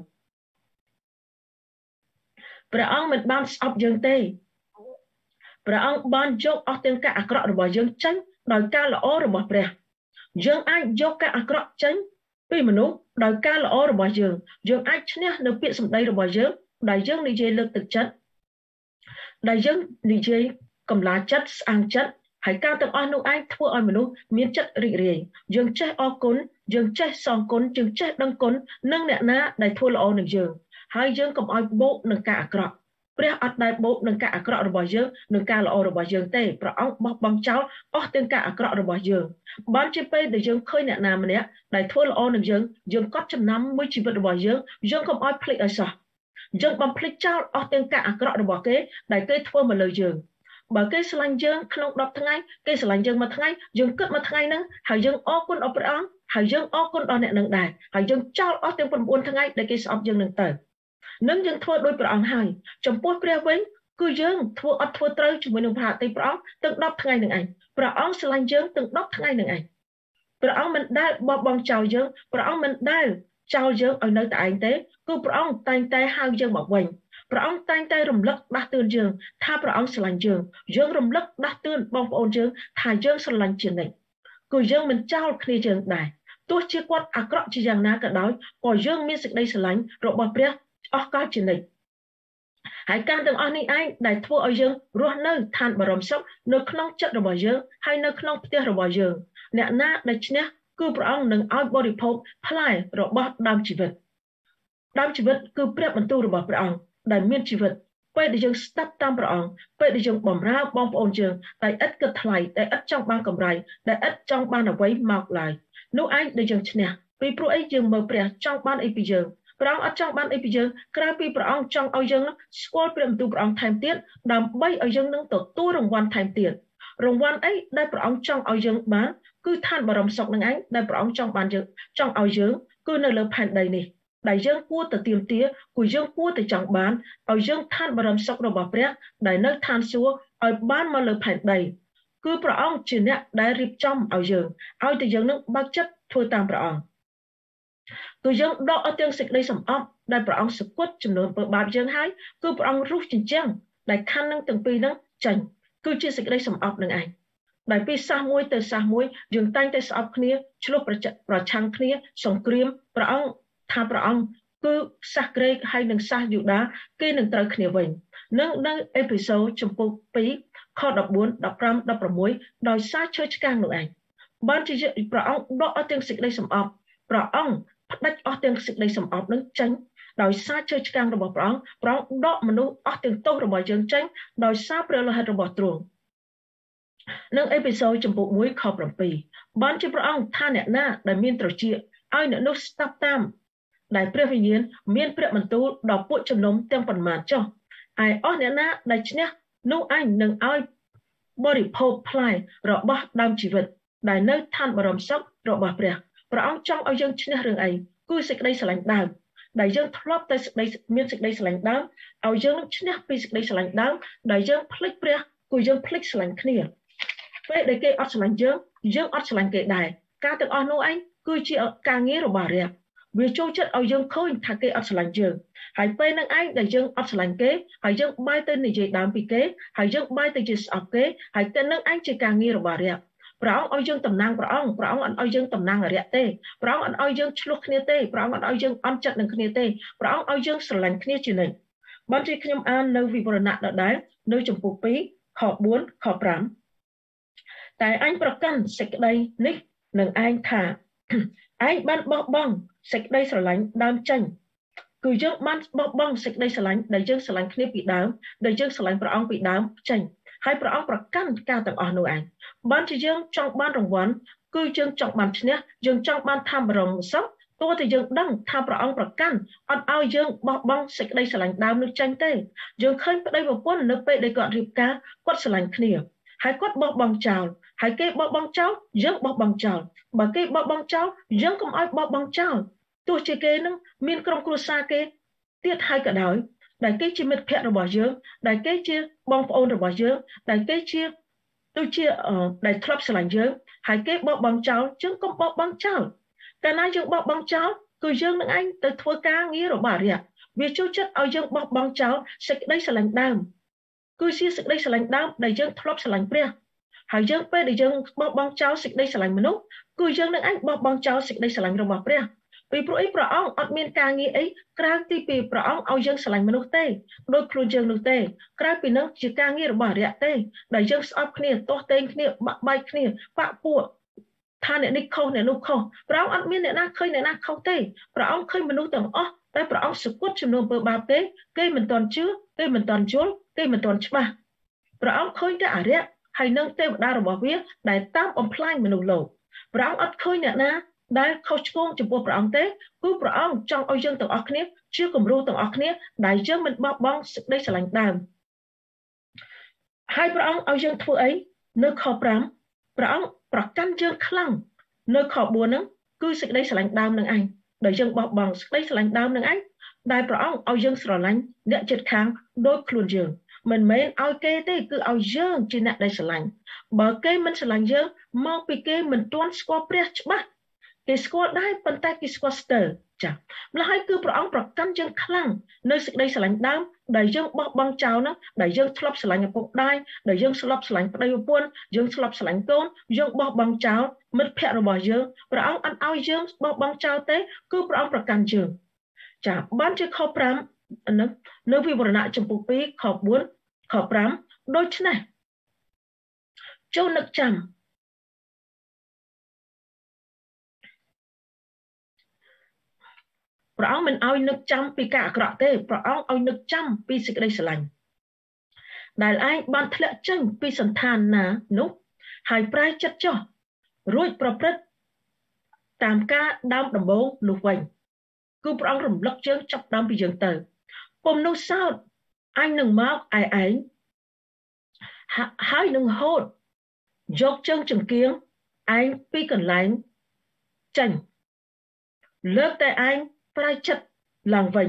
ព្រះអង្គមិនបានស្អប់យើងទេព្រះអង្គបានយកអស់ទាំងការអាក្រក់របស់យើងចេញដោយការល្អរបស់ព្រះយើងអាចយកការអាក្រក់ចេញពីមនុស្សដោយការល្អរបស់យើងយើងអាចឈ្នះនៅពាក្យសម្ដីរបស់យើងដែលយើងនិយាយលើកទឹកចិត្តដែលយើងនិយាយកំឡាចិត្តស្អាងចិត្តហើយការទាំងអស់នោះឯងធ្វើឲ្យមនុស្សមានចិត្តរីករាយយើងចេះអរគុណយើងចេះសងគុណយើងចេះដឹងគុណនឹងអ្នកណាដែលធ្វើល្អនឹងយើងហើយយើងកុំឲ្យបូកនឹងការអាក្រក់ព្រះអត់ដែលបូកនឹងការអាក្រក់របស់យើងនឹងការល្អរបស់យើងទេព្រះអង្គបោះបង់ចោលអស់ទាំងការអាក្រក់របស់យើងបានជាពេលដែលយើងឃើញអ្នកណាម្នាក់ដែលធ្វើល្អនឹងយើងយើងកត់ចំណាំមួយជីវិតរបស់យើងយើងកុំឲ្យភ្លេចឲ្យសោះយើងបំភ្លេចចោលអស់ទាំងការអាក្រក់របស់គេដែលគេធ្វើមកលើយើងបើគេស្រឡាញ់យើងក្នុងដប់ថ្ងៃគេស្រឡាញ់យើងមួយថ្ងៃយើងគិតមួយថ្ងៃហ្នឹងហើយយើងអរគុណដល់ព្រះអង្គហើយយើងអរគុណដល់អ្នកនឹងដែរហើយយើងចោលអស់ទាំង9ថ្ងៃដែលគេស្អប់យើងនឹងទៅនឹងយើងធ្វើដោយព្រះអង្គហើយចំពោះព្រះវិញគឺយើងធ្វើអត់ធ្វើត្រូវជាមួយនឹងប្រតិព្រះអង្គទាំងដប់ថ្ងៃនឹងឯងព្រះអង្គស្រឡាញ់យើងទាំងដប់ថ្ងៃនឹងឯងព្រះអង្គមិនដែលបោះបង់ចោលយើងព្រះអង្គមិនដែលចោលយើងឲ្យនៅតែឯងទេគឺព្រះអង្គតែងតែហៅយើងមកវិញព្រះអង្គតែងតែរំលឹកដាស់តឿនយើងថាព្រះអង្គស្រឡាញ់យើងយើងរំលឹកដាស់តឿនបងប្អូនយើងថាយើងស្រឡាញ់ជានិច្ចគឺយើងមិនចោលគ្នាយើងដែរទោះជាគាត់អាក្រក់ជាយ៉ាងណាក៏ដោយក៏យើងមានសេចក្តីស្រឡាញ់របស់ព្រះអស់កលជានិច្ចហើយការទាំងអស់នេះឯងដែលធ្វើឲ្យយើងរស់នៅឋានបរមសុខនៅក្នុងចិត្តរបស់យើងហើយនៅក្នុងផ្ទះរបស់យើងអ្នកណាដែលឈ្នះគឺព្រះអង្គនឹងឲ្យបរិភោគផ្លែរបស់ដើមជីវិតដើមជីវិតគឺព្រះបន្ទូលរបស់ព្រះអង្គដែលមានជីវិតពេលដែលយើងស្ដាប់តាមព្រះអង្គពេលដែលយើងបម្រើបងប្អូនយើងដែលឥតគិតថ្លៃដែលឥតចង់បានកម្រៃដែលឥតចង់បានអ្វីមកឡើយនោះឯងដែលយើងឈ្នះពីព្រោះអីយើងមើលព្រះចង់បានអីពីយើងព្រះអង្គអត់ចង់បានអីពីយើងក្រៅពីព្រះអង្គចង់ឲ្យយើងស្គាល់ព្រះបន្ទូលព្រះអង្គថែមទៀតដើម្បីឲ្យយើងនឹងទទួលរង្វាន់ថែមទៀតរង្វាន់អីដែលព្រះអង្គចង់ឲ្យយើងបានគឺឋានបរមសុខនឹងឯងដែលព្រះអង្គចង់បានយើងចង់ឲ្យយើងគឺនៅលើផែនដីនេះដែលយើងគួរតែទាមទារគួរយើងគួរតែចង់បានឲ្យយើងឋានបរមសុខរបស់ព្រះដែលនៅឋានសួគ៌ឲ្យបានមកលើផែនដីគឺព្រះអង្គជាអ្នកដែលរៀបចំឲ្យយើងឲ្យតែយើងនឹងបើកចិត្តធ្វើតាមព្រះអង្គគឺយើងដកអត់ទាំងសេចក្តីសំអប់ដែលព្រះអង្គសគត់ចំនួនពើបាបយើងហើយគឺព្រះអង្គរុះចិញ្ចាំងដែលខណ្ឌនឹងទាំងពីរហ្នឹងចេញគឺជាសេចក្តីសំអប់នឹងឯងដែលពីសាសមួយទៅសាសមួយយើងតែងតែស្អប់គ្នាឆ្លោះប្រឆាំងគ្នាសង្គ្រាមព្រះអង្គថាព្រះអង្គគឺសាសក្រិកហើយនឹងសាសយូដាគេនឹងត្រូវគ្នាវិញនឹងនៅអេពីសូតចំពោះពីរខដប់បួន ដប់ប្រាំ ដប់ប្រាំមួយដោយសារឈើឆ្កាងនោះឯងបានជាព្រះអង្គដកអស់ទាំងសេចក្តីសំអប់ព្រះអង្គផ្ដាច់អស់ទាំងសេចក្តីសំអប់នឹងចេញដោយសារឈើឆ្កាងរបស់ព្រះអង្គព្រះអង្គដកមនុស្សអស់ទាំងទោសរបស់យើងចេញដោយសារព្រះលោហិតរបស់ទ្រង់នឹងអេពីសូតចំពោះមួយខប្រាំពីរបានជាព្រះអង្គថាអ្នកណាដែលមានត្រចៀកឲ្យអ្នកនោះស្ដាប់តាមដែលព្រះវិញ្ញាណមានព្រះបន្ទូលដល់ពួកជំនុំទាំងប៉ុន្មានចុះឯអស់អ្នកណាដែលឈ្នះនោះអញនឹងឲ្យបរិភោគផ្លែរបស់ដើមជីវិតដែលនៅឋានបរមសុខរបស់ព្រះព្រះអង្គចង់ឲ្យយើងឈ្នះរឿងអីគឺសេចក្តីស្រឡាញ់ដើមដែលយើងធ្លាប់តែសេចក្តីមានសេចក្តីស្រឡាញ់ដើមឲ្យយើងនឹងឈ្នះពីសេចក្តីស្រឡាញ់ដើមដែលយើងភ្លេចព្រះគឺយើងភ្លេចស្រឡាញ់គ្នាពេលដែលគេអត់ស្រឡាញ់យើងយើងអត់ស្រឡាញ់គេដែរការទាំងអស់នោះឯងគឺជាការងាររបស់រាជវាចូលចិត្តឲ្យយើងឃើញថាគេអត់ស្រឡាញ់យើងហើយពេលនឹងឯងដែលយើងអត់ស្រឡាញ់គេហើយយើងបាយទៅនិយាយដើមពីគេហើយយើងបាយទៅជាស្អប់គេហើយតែនឹងឯងជាការងាររបស់រាជព្រះអង្គឲ្យយើងតំណាងព្រះអង្គព្រះអង្គអត់ឲ្យយើងតំណាងអរិយទេព្រះអង្គអត់ឲ្យយើងឆ្លោះគ្នាទេព្រះអង្គអត់ឲ្យយើងអន់ចិត្តនឹងគ្នាទេព្រះអង្គឲ្យយើងស្រឡាញ់គ្នាជានិច្ចបានជាខ្ញុំអាននៅវិវរណៈដដែលនៅចំពោះពីរខបួនខប្រាំតែអញប្រកាន់សេចក្តីនេះនឹងឯងថាឯងបានបោះបង់សេចក្តីស្រឡាញ់ដើមចេញគឺយើងបានបោះបង់សេចក្តីស្រឡាញ់ដែលយើងស្រឡាញ់គ្នាពីដើមដែលយើងស្រឡាញ់ព្រះអង្គពីដើមចេញហើយព្រះអង្គប្រកាន់ការទាំងអស់នោះឯងបានជាយើងចង់បានរង្វាន់គឺយើងចង់បានឈ្នះយើងចង់បានធម្មរងសុខទោះតែយើងដឹងថាព្រះអង្គប្រកាន់អត់ឲ្យយើងបោះបង់សេចក្តីស្រឡាញ់ដើមនោះចេញទេយើងឃើញប្តីប្រពន្ធនៅពេលដែលគាត់រៀបការគាត់ស្រឡាញ់គ្នាហើយគាត់បោះបង់ចោលហើយគេបោះបង់ចោលយើងបោះបង់ចោលបើគេបោះបង់ចោលយើងកុំឲ្យបោះបង់ចោលទោះជាគេនឹងមានក្រុមគ្រួសារគេទៀតហើយក៏ដោយដែលគេជាមិត្តភក្តិរបស់យើងដែលគេជាបងប្អូនរបស់យើងដែលគេជាដូចជាដែលធ្លាប់ស្រឡាញ់យើងហើយគេបោះបង់ចោលយើងកុំបោះបង់ចោលកាលណាយើងបោះបង់ចោលគឺយើងនឹងឯងទៅធ្វើការងាររបស់រាជវាចូលចិត្តឲ្យយើងបោះបង់ចោលសេចក្តីស្រឡាញ់ដើមគឺជាសេចក្តីស្រឡាញ់ដើមដែលយើងធ្លាប់ស្រឡាញ់ព្រះហើយយើងពេលដែលយើងបោះបង់ចោលសេចក្តីស្រឡាញ់មនុស្សគឺយើងនឹងឯងបោះបង់ចោលសេចក្តីស្រឡាញ់របស់ព្រះពីព្រោះអីព្រះអង្គអត់មានការងារអីក្រៅពីពីព្រះអង្គឲ្យយើងស្រឡាញ់មនុស្សទេដោយខ្លួនយើងនោះទេក្រៅពីនឹងជាការងាររបស់រាជទេដែលយើងស្អប់គ្នាទាស់ទែងគ្នាបាក់បែកគ្នាបាក់ពួកថាអ្នកនេះខុសអ្នកនោះខុសព្រះអង្គអត់មានអ្នកណាឃើញអ្នកណាខុសទេព្រះអង្គឃើញមនុស្សទាំងអស់តែព្រះអង្គសគត់ចំនួនអំពើបាបគេគេមិនទាន់ជឿគេមិនទាន់យល់គេមិនទាន់ច្បាស់ព្រះអង្គឃើញតែអរិយហើយនឹងទេវតារបស់វាដែលតាមបំផ្លាញមនុស្សលោកព្រះអង្គអត់ឃើញអ្នកណាដែលខុសឆ្គងចំពោះព្រះអង្គទេគឺព្រះអង្គចង់ឲ្យយើងទាំងអស់គ្នាជាគំរូទាំងអស់គ្នាដែលយើងមិនបោះបង់សេចក្តីស្រឡាញ់ដើមហើយព្រះអង្គឲ្យយើងធ្វើអីនៅខប្រាំព្រះអង្គប្រកាន់យើងខ្លាំងនៅខបួនហ្នឹងគឺសេចក្តីស្រឡាញ់ដើមនឹងឯងដែលយើងបោះបង់សេចក្តីស្រឡាញ់ដើមនឹងឯងដែលព្រះអង្គឲ្យយើងស្រឡាញ់អ្នកជិតខាងដោយខ្លួនយើង mình mấy ao kê thế cứ ao dương chỉ nè đây sờ lạnh bờ kê mình sờ lạnh dương mau bị kê mình toán squat press bắt cái squatได้ប៉ុន្តែគេស្គាល់ស្ទើរចាម្ល៉េះហើយគឺព្រះអង្គប្រកាន់យើងខ្លាំងនៅសេចក្តីស្រឡាញ់ដើមដែលយើងបោះបង់ចោលនោះដែលយើងធ្លាប់ស្រឡាញ់ឪពុកម្ដាយដែលយើងស្លាប់ស្រឡាញ់ប្តីប្រពន្ធយើងស្លាប់ស្រឡាញ់កូនយើងបោះបង់ចោលមិត្តភក្តិរបស់យើងព្រះអង្គអត់ឲ្យយើងបោះបង់ចោលទេគឺព្រះអង្គប្រកាន់យើងចាបានជាខ5នៅនៅវិវរណៈចំពោះ2ខ4ខ5ដូច្នេះចូលនឹកចាំព្រះអង្គមិនឲ្យនឹកចាំពីការអាក្រក់ទេព្រះអង្គឲ្យនឹកចាំពីសេចក្តីស្រឡាញ់ដែលឯងបានធ្លាក់ចេញពីសន្តានណានោះហើយប្រែចិត្តចុះរួចប្រព្រឹត្តតាមការដើមដំបូងនោះវិញគឺព្រះអង្គរំលឹកយើងចាប់ដើមពីយើងទៅពុំនោះសោតអញនឹងមកឯឯងហើយនឹងហូតយកជើងចង្គៀងឯងពីកន្លែងចេញលើកតែឯងប្រែចិត្តឡើងវិញ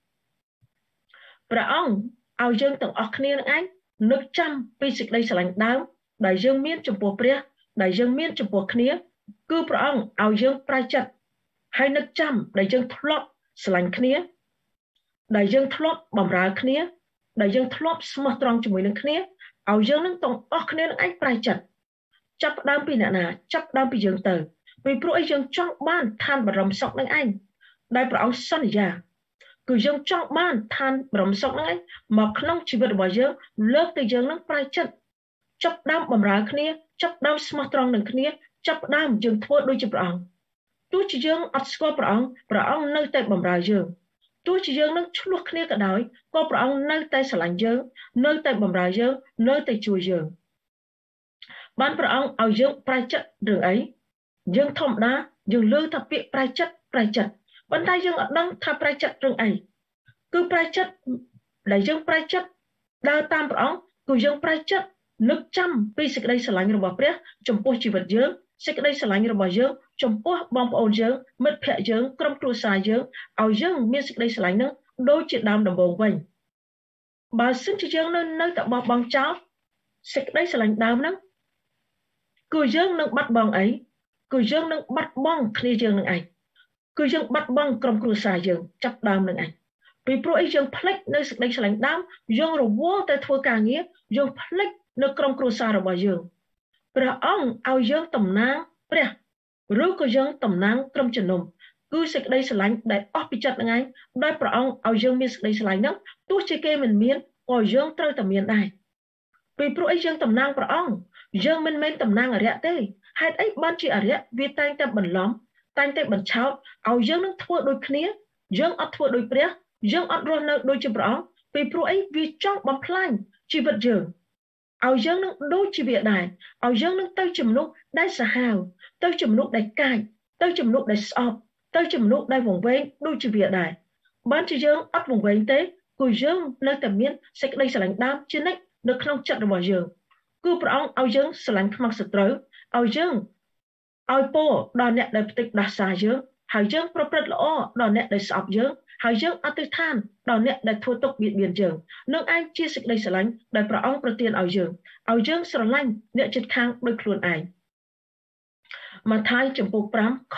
ព្រះអង្គឲ្យយើងទាំងអស់គ្នានឹងឯងនឹកចាំពីសេចក្តីស្រឡាញ់ដើមដែលយើងមានចំពោះព្រះដែលយើងមានចំពោះគ្នាគឺព្រះអង្គឲ្យយើងប្រែចិត្តហើយនឹកចាំដែលយើងធ្លាប់ស្រឡាញ់គ្នាដែលយើងធ្លាប់បម្រើគ្នាដែលយើងធ្លាប់ស្មោះត្រង់ជាមួយនឹងគ្នាឲ្យយើងនឹងទាំងអស់គ្នានឹងឯងប្រែចិត្តចាប់ដើមពីអ្នកណាចាប់ដើមពីយើងទៅពីព្រោះឲ្យយើងចង់បានឋានបរមសុខនឹងឯងដែលព្រះអង្គសន្យាគឺយើងចង់បានឋានបរមសុខនឹងឯងមកក្នុងជីវិតរបស់យើងលើកទៅយើងនឹងប្រែចិត្តចាប់ដើមបម្រើគ្នាចាប់ដើមស្មោះត្រង់នឹងគ្នាចាប់ដើមយើងធ្វើដូចជាព្រះអង្គទោះជាយើងអត់ស្គាល់ព្រះអង្គព្រះអង្គនៅតែបម្រើយើងទោះជាយើងនឹងឆ្លោះគ្នាក៏ដោយក៏ព្រះអង្គនៅតែស្រឡាញ់យើងនៅតែបម្រើយើងនៅតែជួយយើងបានព្រះអង្គឲ្យយើងប្រែចិត្តរឿងអីយើងធម្មតាយើងលើថាពាក្យប្រែចិត្តប្រែចិត្តប៉ុន្តែយើងអត់ដឹងថាប្រែចិត្តរឿងអីគឺប្រែចិត្តដែលយើងប្រែចិត្តដើរតាមព្រះអង្គគឺយើងប្រែចិត្តនឹកចាំពីសេចក្តីស្រឡាញ់របស់ព្រះចំពោះជីវិតយើងសេចក្តីស្រឡាញ់របស់យើងចំពោះបងប្អូនយើងមិត្តភក្តិយើងក្រុមគ្រួសារយើងឲ្យយើងមានសេចក្តីស្រឡាញ់នឹងដូចជាដើមដំបូងវិញបើសិនជាយើងនៅនៅតែបោះបង់ចោលសេចក្តីស្រឡាញ់ដើមហ្នឹងគឺយើងនឹងបាត់បង់អីគឺយើងនឹងបាត់បង់គ្នាយើងនឹងឯងគឺយើងបាត់បង់ក្រុមគ្រួសារយើងចាប់ដើមនឹងឯងពីព្រោះអីយើងផ្លិចនៅសេចក្តីស្រឡាញ់ដើមយើងរវល់តែធ្វើការងារយើងផ្លិចនៅក្រុមគ្រួសាររបស់យើងព្រះអង្គឲ្យយើងតំណាងព្រះឬក៏យើងតំណាងក្រុមជំនុំគឺសេចក្តីស្រឡាញ់ដែលអស់ពីចិត្តនឹងឯងដែលព្រះអង្គឲ្យយើងមានសេចក្តីស្រឡាញ់ហ្នឹងទោះជាគេមិនមានក៏យើងត្រូវតែមានដែរពីព្រោះអីយើងតំណាងព្រះអង្គយើងមិនមែនតំណាងអរិយទេហេតុអីបានជាអរិយវាតែងតែបន្លំតែងតែបញ្ឆោតឲ្យយើងនឹងធ្វើដូចគ្នាយើងអត់ធ្វើដូចព្រះយើងអត់រស់នៅដូចជាព្រះអង្គពីព្រោះអីវាចង់បំផ្លាញជីវិតយើងឲ្យយើងនឹងដូចជាវាដែរឲ្យយើងនឹងទៅជំនុំដែលសាហាវទៅជំនុំដែលកាចទៅជំនុំដែលស្អប់ទៅជំនុំដែលវង្វេងដូចជាវាដែរបានជាយើងអត់វង្វេងទេគឺយើងនៅតែមានសេចក្តីស្រឡាញ់ដើមជានិច្ចនៅក្នុងចិត្តរបស់យើងគឺព្រះអង្គឲ្យយើងស្រឡាញ់ខ្មាស់សត្រូវឲ្យយើងឲ្យពរដល់អ្នកដែលផ្ទិចដាសាយើងហើយយើងប្រព្រឹត្តល្អដល់អ្នកដែលស្អប់យើងហើយយើងអធិដ្ឋានដល់អ្នកដែលធ្វើទុកបៀតបៀនយើងនឹងឯងជាសេចក្តីស្រឡាញ់ដែលព្រះអង្គប្រទានឲ្យយើងឲ្យយើងស្រឡាញ់អ្នកជិតខាងដោយខ្លួនឯងម៉ាថាយចំពោះ5ខ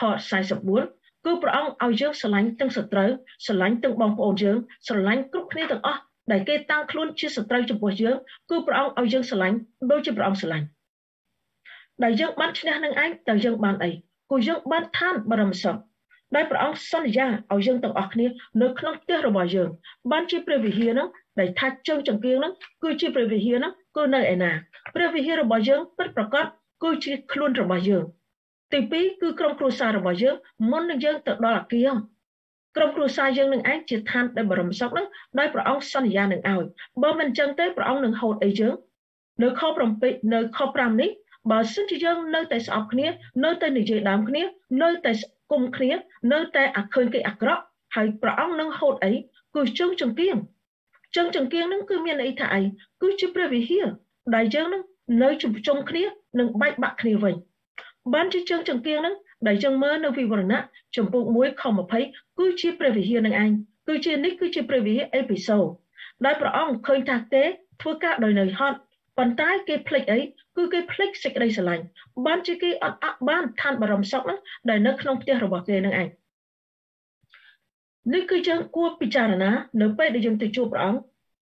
44គឺព្រះអង្គឲ្យយើងស្រឡាញ់ទាំងសត្រូវស្រឡាញ់ទាំងបងប្អូនយើងស្រឡាញ់គ្រប់គ្នាទាំងអស់ដែលគេតាំងខ្លួនជាសត្រូវចំពោះយើងគឺព្រះអង្គឲ្យយើងស្រឡាញ់ដូចជាព្រះអង្គស្រឡាញ់ដែលយើងបានឈ្នះនឹងឯងតើយើងបានអីគឺយើងបានឋានបរមសុខដែលព្រះអង្គសន្យាឲ្យយើងទាំងអស់គ្នានៅក្នុងផ្ទះរបស់យើងបានជាព្រះវិហារហ្នឹងដែលថាជើងចង្គៀងហ្នឹងគឺជាព្រះវិហារហ្នឹងគឺនៅឯណាព្រះវិហាររបស់យើងពិតប្រាកដគឺជាខ្លួនរបស់យើងទីពីរគឺក្រុមគ្រួសាររបស់យើងមុននឹងយើងទៅដល់អគារក្រុមគ្រួសារយើងនឹងឯងជាឋានដែលបរមសុខហ្នឹងដោយព្រះអង្គសន្យានឹងឲ្យបើមិនអញ្ចឹងទេព្រះអង្គនឹងហូតអីយើងនៅខ7នៅខ5នេះបើសិនជាយើងនៅតែស្អប់គ្នានៅតែនិយាយដើមគ្នានៅតែគុំគ្នានៅតែអាឃើញគេអាក្រក់ហើយព្រះអង្គនឹងហូតអីគឺជើងចង្គៀងជើងចង្គៀងហ្នឹងគឺមានន័យថាអីគឺជាព្រះវិហារដែលយើងនឹងនៅជុំជុំគ្នានឹងបែកបាក់គ្នាវិញបានជាជើងចង្គៀងហ្នឹងដែលយើងមើលនៅវិវរណៈចំពោះ1ខ20គឺជាព្រះវិហារនឹងឯងគឺជានេះគឺជាព្រះវិហារអេពីសូដែលព្រះអង្គឃើញថាទេធ្វើ thưa cả đời này hot bàn tay cái plek ấy cứ cái plek xịt đây sờ lạnh ban chỉ cái ăn ăn ban than bà rầm sọc đó đời nước không tiếc rồi bỏ kê năng ảnh nếu cứ chẳng cua pichara nếu bây để chúng tôi chụp rong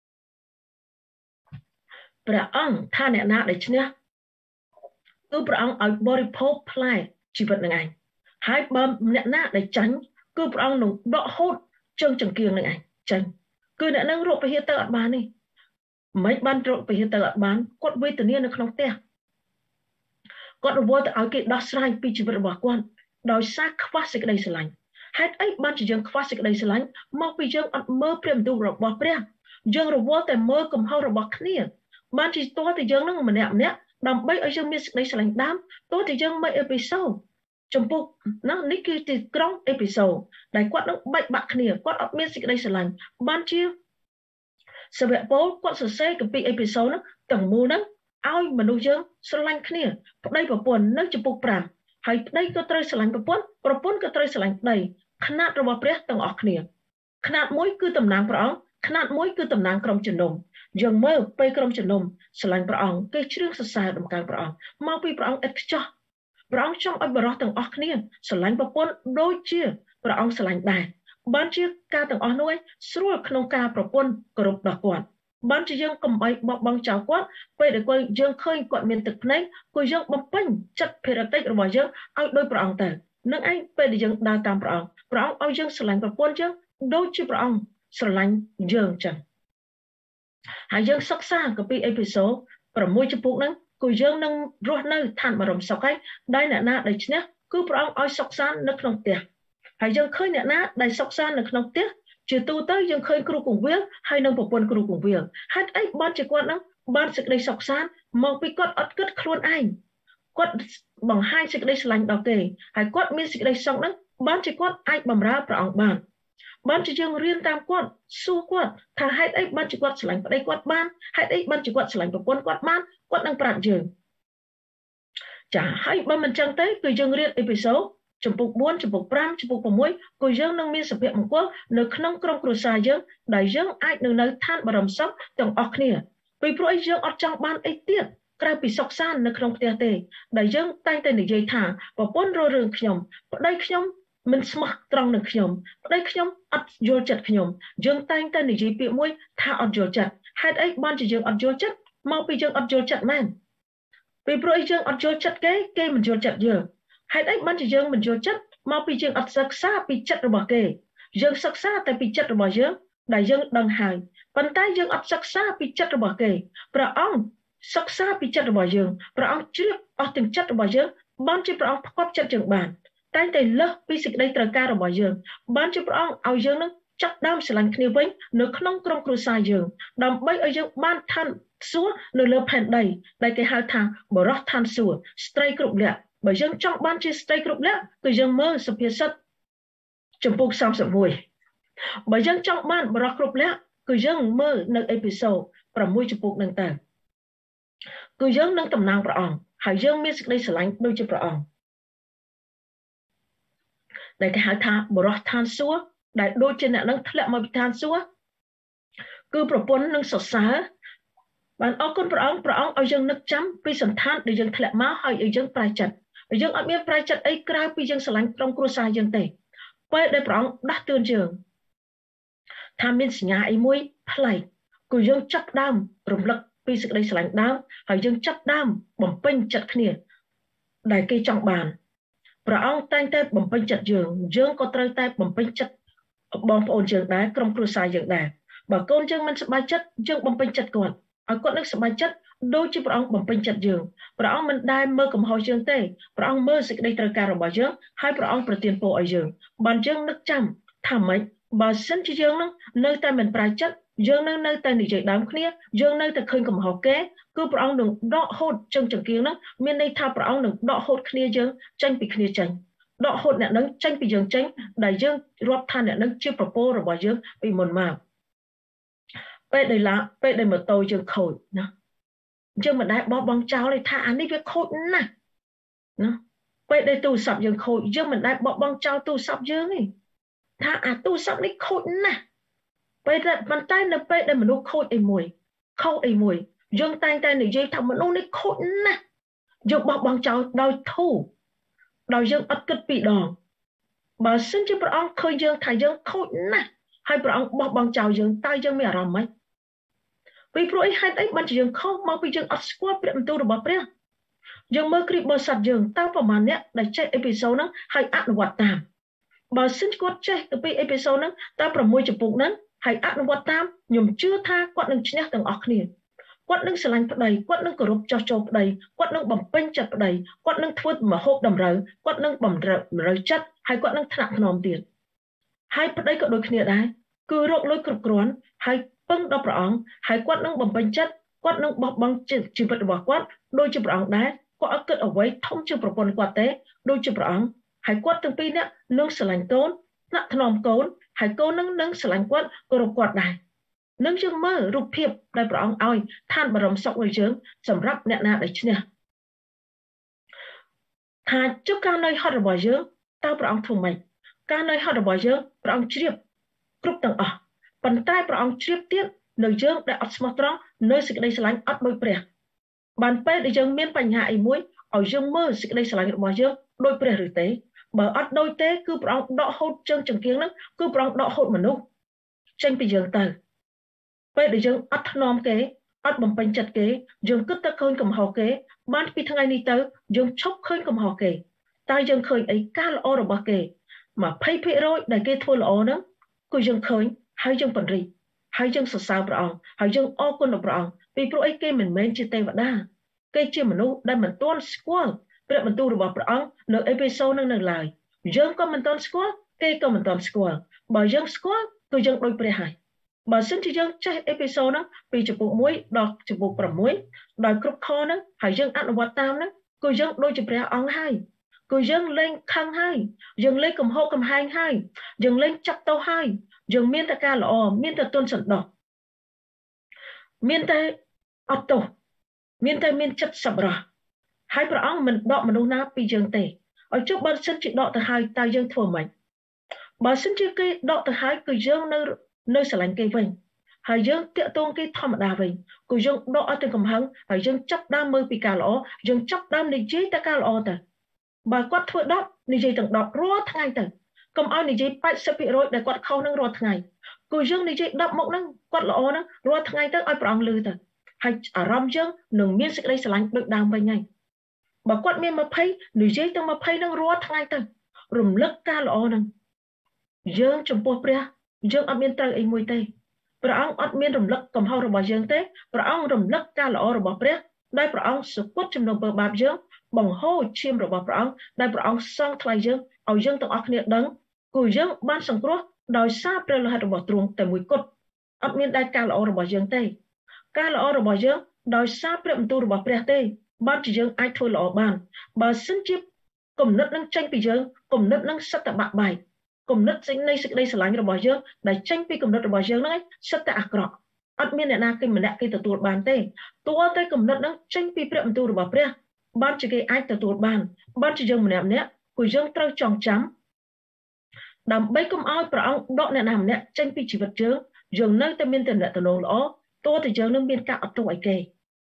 bà ông than nè nè để chứ nhá cứ bà ông ở body pop play chỉ vật năng ảnh hai bơm nè nè để tránh cứ bà ông nung đọ hốt chân chẳng kiêng năng ảnh tránh cứ nè năng rộp phải hiện tại bà này mấy ban rộp phải hiện tại bán quật với tự nhiên nó không tiếc quật vô tự áo cái đo sai pi chỉ vật bỏ quan đòi xác phát xịt đây sờ lạnh hết ấy ban chỉ dân phát xịt đây sờ lạnh mong pi dân ăn mơ prem tu rồi bỏ prem dân rồi vôแต่mơ cầm hao rồi bỏ khnia ban chỉ to thì dân nó mà nẹm nẹt đầm bay ở dân miếng đây sờ lạnh đám to thì dân mấy episode trong bộ nó nick thì trong episode đại quát nó bay bạc khnia quát ở miếng đây sờ lạnh ban chia sự việc bố quát sờ xe cái pi episode nó tầng mù nó ai mà nuôi dân sờ lạnh khnia đây vào buồn nó chụp bộ pram hay đây có trời sờ lạnh vào buồn vào buồn có trời sờ lạnh đâyขนาดระบบเปรี้ยต่างออกเนี่ยขนาดมวยคือตำนานพระองค์ขนาดมวยคือตำนานกรมจุนมยังเมื่อไปกรมจุนมสลายพระองค์เกี่ยเรื่องศึกษาดำการพระองค์มาปีพระองค์เอ็กซ์จ้าพระองค์ช่องอัลบารอต่างออกเนี่ยสลายประปนโดยเชี่ยพระองค์สลายได้บ้านเชี่ยการต่างออกน้อยสรุปขนมการประปนกรุบดอกกวนบ้านเชี่ยยังกำไบบอกบังเจ้ากวนไปเด็กวัยยังเคยกวนเมียนตึกนั้นกุยยังบำเพ็ญจัดเพลติกระบายยังเอาโดยพระองค์แต่นั่งไอ้ไปเด็กยังดาวตามพระองค์พระองค์เอายังสลายประปนยังโดยที่พระองค์สลายยังจังหายยังซักซ่ากับปีเอพิโซดประมวยจะพูกนั้นกุยยังนั่งรถนั่งทานมารมสักให้ได้หน้าหน้าได้ชนะคือพระองค์เอาซักซ่านึกนองเตี้ยหายยังเคยหน้าหน้าได้ซักซ่านึกนองเตี้ยจืดตัวเต้ยยังเคยครูกงเวียงให้นั่งประปนครูกงเวียงฮัดไอ้บ้านจะกวาดนั้นบ้านสึกได้ซักซ่ามองไปกอดอัดกึดครวนไอ้กอดบังให้สึกได้สลายดอกเกยหายกอดมีสึกได้ซองนั้นบ้านจะกวาดไอ้บำราพระองค์บ้านบ้านจะยังเรียนตามกวาดสู้กวาดถ้าให้ไอ้บ้านจะกวาดสลายได้กวาดบ้านให้ไอ้บ้านจะกวาดสลายประปนกวาดบ้านกวาดนั่งปราดยืนจะให้บ้านมันจังเต้คือยังเรียนเอพิโซดจมูกบ้วนจมูกปรามจมูกประมวยกุยยังนั่งมีสเปียมังกรในขนมกรงครัวซายังได้ยังไอ้หนึ่งในท่านบารมซับต้องออกเนี่ยไปเพราะไอ้ยังออกจังบ้านไอ้เตี้ยกลายเป็นซอกซานในขนมเตี้ยเตะได้ยังตั้งแต่ในใจท่าประปนโรเรืองขยมได้ขยมมันสมัครตรงหนึ่งขยมได้ขยมอัดโยจัดขยมยังตั้งแต่ในใจเปียมวยท่าอัดโยจัดให้ไอ้บ้านจะยังอัดโยจัดมาไปยังอัดโยจัดแม่นไปเพราะไอ้ยังอัดโยจัดเก๋เก๋มันโยจัดเยอะให้ไอ้บ้านจะยังมันโยจัดมาไปยังอัดศึกษาไปจัดระบาดเกยยังศึกษาแต่ไปจัดระบาดยังได้ยังดังหายปัญไตยังอัดศึกษาไปจัดระบาดเกยพระองค์ศึกษาไปจัดระบาดยังพระองค์เชื่อเอาถึงจัดระบาดยังบ้านที่พระองค์ประกอบจัดยังบ้านแต่แต่เลิกไปสิ่งใดตระการระบาดยังบ้านที่พระองค์เอายังนั้นจัดดำสลันคณีไว้ในขนมกรงครัวซายังดำไว้เอายังบ้านท่านซัวในเลือแผ่นใดได้แก่หาทางบรอดท่านซัวสไตรกรุบเละbởi dân trong ban chia sẻ group lẽ từ dân mơ sập hiện sắt chấm buộc sao sập mùi bởi dân trong ban bờ group lẽ từ dân mơ nâng episode và mùi chấm buộc nâng tàn từ dân nâng tầm năng bờ hải dân miết đây sờ lạnh đôi chân bờ đại cái hải thang bờ than xúa đại đôi chân nè nâng thẹn mà bị than xúa cứ bờ pôn nâng sọt xá bạn ở con bờ bờ ở dân nâng chấm vì sẵn than để dân thẹn máu hay ở dân prai chặt dân ở miền Tây chặt ấy kêu vì dân sờ lạnh trong cua sai dân tề, quay đây prong đắt tương trường, tham miên nhà ấy muối play, cô dân chấp đam, rùng lực vì sự đây sờ lạnh đam, hay dân chấp đam, bẩm pin chặt khnia, đại cây trong bàn, prong tay tay bẩm pin chặt giường, dân có tay tay bẩm pin chặt, bom ồn giường đá trong cua sai dân đá, bà con dân mình sập chặt, dân bẩm pin chặt còn, ở con nước sập chặt đôi chứ bà ông bẩm pin chặt giường, bà ông mình đai mơ cầm hồi giường tê, bà ông mơ sự đây trời cà bà giường, hai bà ông tiền bộ ở giường, bàn giường nước chăm, thảm ấy, bà sinh chỉ giường nó, nơi tay mình prai chặt, giường nơi nơi tay nỉ dậy đám kia, giường nơi tay khơi cầm hồi kế, cứ bà ông đừng đọ hốt trong trường kia nó, miền đây tha bà ông đừng đọ hốt kia giường, tranh bị kia tranh, đọ hốt nè nâng tranh bị giường tranh, đại giường rót than nè nâng chưa propose rồi bà giường bị mồn màng, bây đây là bây đây mà tôi giường khôi, nè. Nhưng mà đại bỏ bóng cháu này thả anh đi việc khôi nè nó vậy đây tu sập dương khôi nhưng mình đại bỏ bóng cháu tu sập dương này thả à tu sập đi khôi nè vậy là bàn tay nó vậy đây mà nó khôi ấy mùi khâu ấy mùi dương tay tay này dây thầm mà nó khốn nè dương bọc bằng cháu đòi thu đòi dương ất kết bị đòn bà xin chứ bà ông khơi dương thầy dương khốn nè hay bà ông bọc bằng cháu dương tay dương mẹ rằm ấy vì bà ấy hai đấy bạn chỉ dương khâu mà vì dương ất squat bị mình tu được bà bè dương mơ kịp bờ sạch dương tao vào màn nè để chạy episode nó hay ác hoạt tạm bà xin quát chạy từ bị episode nó ta bà môi chụp bụng nó hay ác hoạt tạm nhầm chưa tha quát nâng nhắc từng ọc nè quát nâng sờ lạnh đầy quát nâng cổ rụp cho cho đầy quát nâng bầm bênh chặt đầy quát nâng thua mà hộp đầm rỡ quát nâng bầm rỡ rỡ chất hay quát nâng thẳng nòm tiền hai bật đây có đôi khi đấy cứ rộn lối cực rón hay bưng đập rõng hay quát nâng bầm bênh chất quát nâng bọc băng chỉ vật bỏ quát đôi chụp rõng đấy có cất ở với thông chụp propon quát tế đôi chụp rõng hay quát từng pi nè nâng sờ lạnh cốn nặng nòm cốn hay côn nâng nâng sờ lạnh quát cổ rụp quát này nâng dương mơ rụp hiệp đại bà ông oi than bà rồng sọc người chướng sầm rắp nẹ nạ đấy chứ nè thà trước ca nơi họ được bỏ dương tao bà ông thùng mày ca nơi họ được bỏ dương bà ông triếp cúp tầng ở bàn tay bà ông triếp tiết nơi dương đại ớt smart rong nơi sự đây sánh ớt đôi bè bàn pê để dương miên bành hạ ý muối ở dương mơ sự đây sánh bỏ dương đôi bè rửa tế bởi ớt đôi tế cứ bà ông đọ hốt chân chừng kiếng lắm cứ bà ông đọ hốt mà nụ tranh bị dương tờ vậy để dương ắt nom kế ắt bầm bánh chặt kế dương cất ta khơi cầm hò kế ban pi thằng ai đi tới dương chốc khơi cầm hò kế tai dương khơi ấy cá là o rồi bà kế mà pay pay rồi để kế thua là o nữa cô dương khơi hai dương phần rì hai dương sờ sao bờ hai dương o con độc bờ vì pro ấy kế mình men chia tay vật đa kế chia mình nu đây mình tuôn squall bây giờ mình tu được bờ bờ nợ episode nâng nâng lại dương có mình tuôn squall kế có mình tuôn squall bà dương squall cô dương đôi bè hai bà xin cho dân chạy episode nó vì chụp bộ muối đọc chụp bộ bầm muối đòi cướp kho nó hay dân ăn vật tam nó cô dân đôi chụp ra ong hai cô dân lên khăn hai dân lên cầm hô cầm hai hai dân lên chặt tàu hai dân miên ta ca lọ miên ta tôn sẵn đỏ miên ta ọt tổ miên ta miên chất sập ra hai bà ong mình đọ mà đâu na bị dân tề ở trước bà xin chị đọ từ hai ta dân thua mạnh bà xin chị cái đọ từ hai cô dân nơi nơi sờ lạnh cây vinh, hải dương tiện tôn cây thầm đà vinh, cô dương đọ từ cầm hăng, hải dương chấp đam mơ bị cà lõ, dương chấp đam này chế ta cà lõ tờ, bà quát thua đọt, này chế từng đọt rót ngày tờ, cầm ao này chế bạch sập bị rồi để quát khâu nâng rót ngày, cô dương này chế đọt mộng nâng quát lõ nâng rót ngày tờ ai prang lư tờ, hải à ram dương nương miên sự đây sờ lạnh được đam vinh ngày, bà quát miên mà pay, này chế từng mà pay nâng rót ngày tờ, rùm lắc cà lõ nâng, dương chấm bùa bia dương ở miền tây ấy mùi tây, bà ông ở miền rầm lắc cầm hao rồi bà dương tây, bà ông rầm lắc ca lọ rồi bà bế, đây bà ông sụp quất trong đồng bờ bạc dương, bằng hô chim rồi bà ông, đây bà ông sang thay dương, ở dương tầng ác nhiệt đắng, cùi dương ban sang cốt, đòi xa bê là hạt rồi bà truồng tại mùi cốt, ở miền đây ca lọ rồi bà dương tây, ca lọ rồi bà dương, đòi xa bê làm tu rồi bà bế tây, ban chỉ dương ai thôi lọ bàn, bà xin chip, cùng nứt nâng tranh bị dương, cùng nứt nâng sắt tại bạc bài. Cùng nứt sinh này sự đây sờ lạnh rồi bỏ dương, để tranh pi cùng nứt rồi bỏ dương đấy, sắp tại ác rọ, ắt miên này na cái mình đã cái từ tuột bàn tê, tua tê cùng nứt nâng tranh pi bẹm tu rồi bỏ bẹt, ban chỉ cái ai từ tuột bàn, ban chỉ dương mình làm nè, của dương trâu tròn chấm, đầm bay cùng ao bỏ ông đọ này làm nè, tranh pi chỉ vật dương, dương nơi tê miên tiền nè từ nông lõ, tua thì dương nơi miên cả ở trong ấy kề,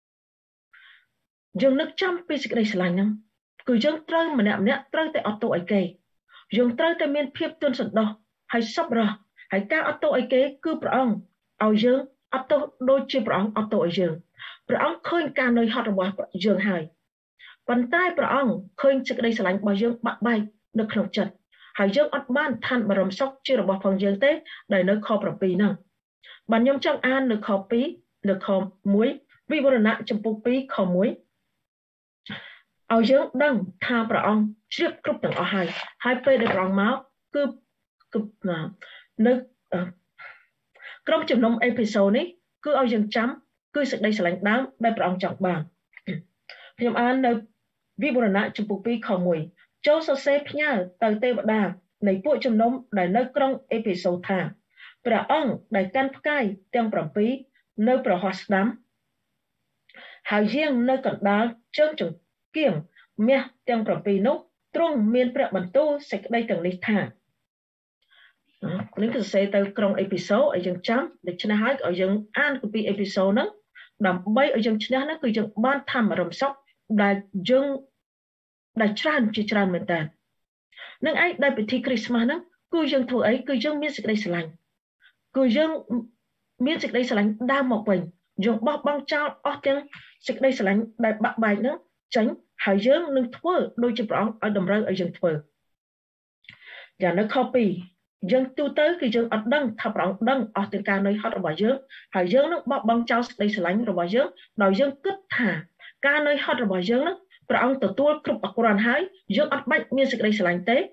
dương nước chấm pi sự đây sờ lạnh nhá, của dương trâu mình làm nè, trâu tại ở trong ấy kề. Dương trâu tại miền phiếp tuân sẵn đỏ, hay sắp ra, hay ca ớt tổ ấy kế cứ bà ông, ao dương, ớt tổ đôi chia bà ông ớt tổ ấy dương. Bà ông khơi ca nơi hot bà dương hài. Bàn tay bà ông khơi sự đây sẵn lạnh bà dương bạc bay, nước nọc chật. Hay dương ớt ban than bà rầm sóc chia bà phòng dương tế, đầy nơi kho bà bì năng. Bàn nhóm trong an nước kho bí, nước kho muối, vì bà nạ trong bố bí kho muối. Ao dương đăng tha bà ông, chiếc cúp tầng ở hai, hai phê để bà ông máu, cứ, cứ, nơi, trong chùm nông episode này, cứ ao dương chấm, cứ sự đây sẽ lạnh đáng, đây bà ông trọng bàn. Nhóm án nơi, vì bà nạ trong bố bí khổ mùi, châu sơ xếp nhá, tờ tê bà đà, này bộ chùm nông đầy nơi trong episode thả. Bà ông đầy căn phá cai, tiếng bà bí, nơi bà hoa đám. Hào riêng nơi cận đá, chân chừng kiềng, mẹ tiếng bà bí nốt, trung miền bạc bản tu sẽ đây từng lịch thả. Nên cứ sẽ tới trong episode ở dân chấm, để cho nó hỏi ở dân an của bị episode nó, đầm bay ở dân chén nó cứ dân ban tham mà rầm sóc đại dân đại tràn chỉ tràn mình tàn nên ai đại bị thi Christmas nó cứ dân thua ấy cứ dân miễn dịch đây sành cứ dân miễn dịch đây sành đa một mình dùng bóc băng trao ở tiếng dịch đây sành đại bạc bài nó tránh hải dân nâng thua đôi chụp rõ ở đầm rơi ở dân thua và nó copy dân tu tới khi dân ở đăng thập rõ đăng ở tiếng ca nơi họ ở bảo dân hải dân nó bóc băng trao đây sành rồi bảo dân đòi dân cất thả ca nơi họ ở bảo dân nóព្រះអង្គទទួលគ្រប់អក្រនហើយយើងអត់បាច់មានសេចក្តីស្រឡាញ់ទេ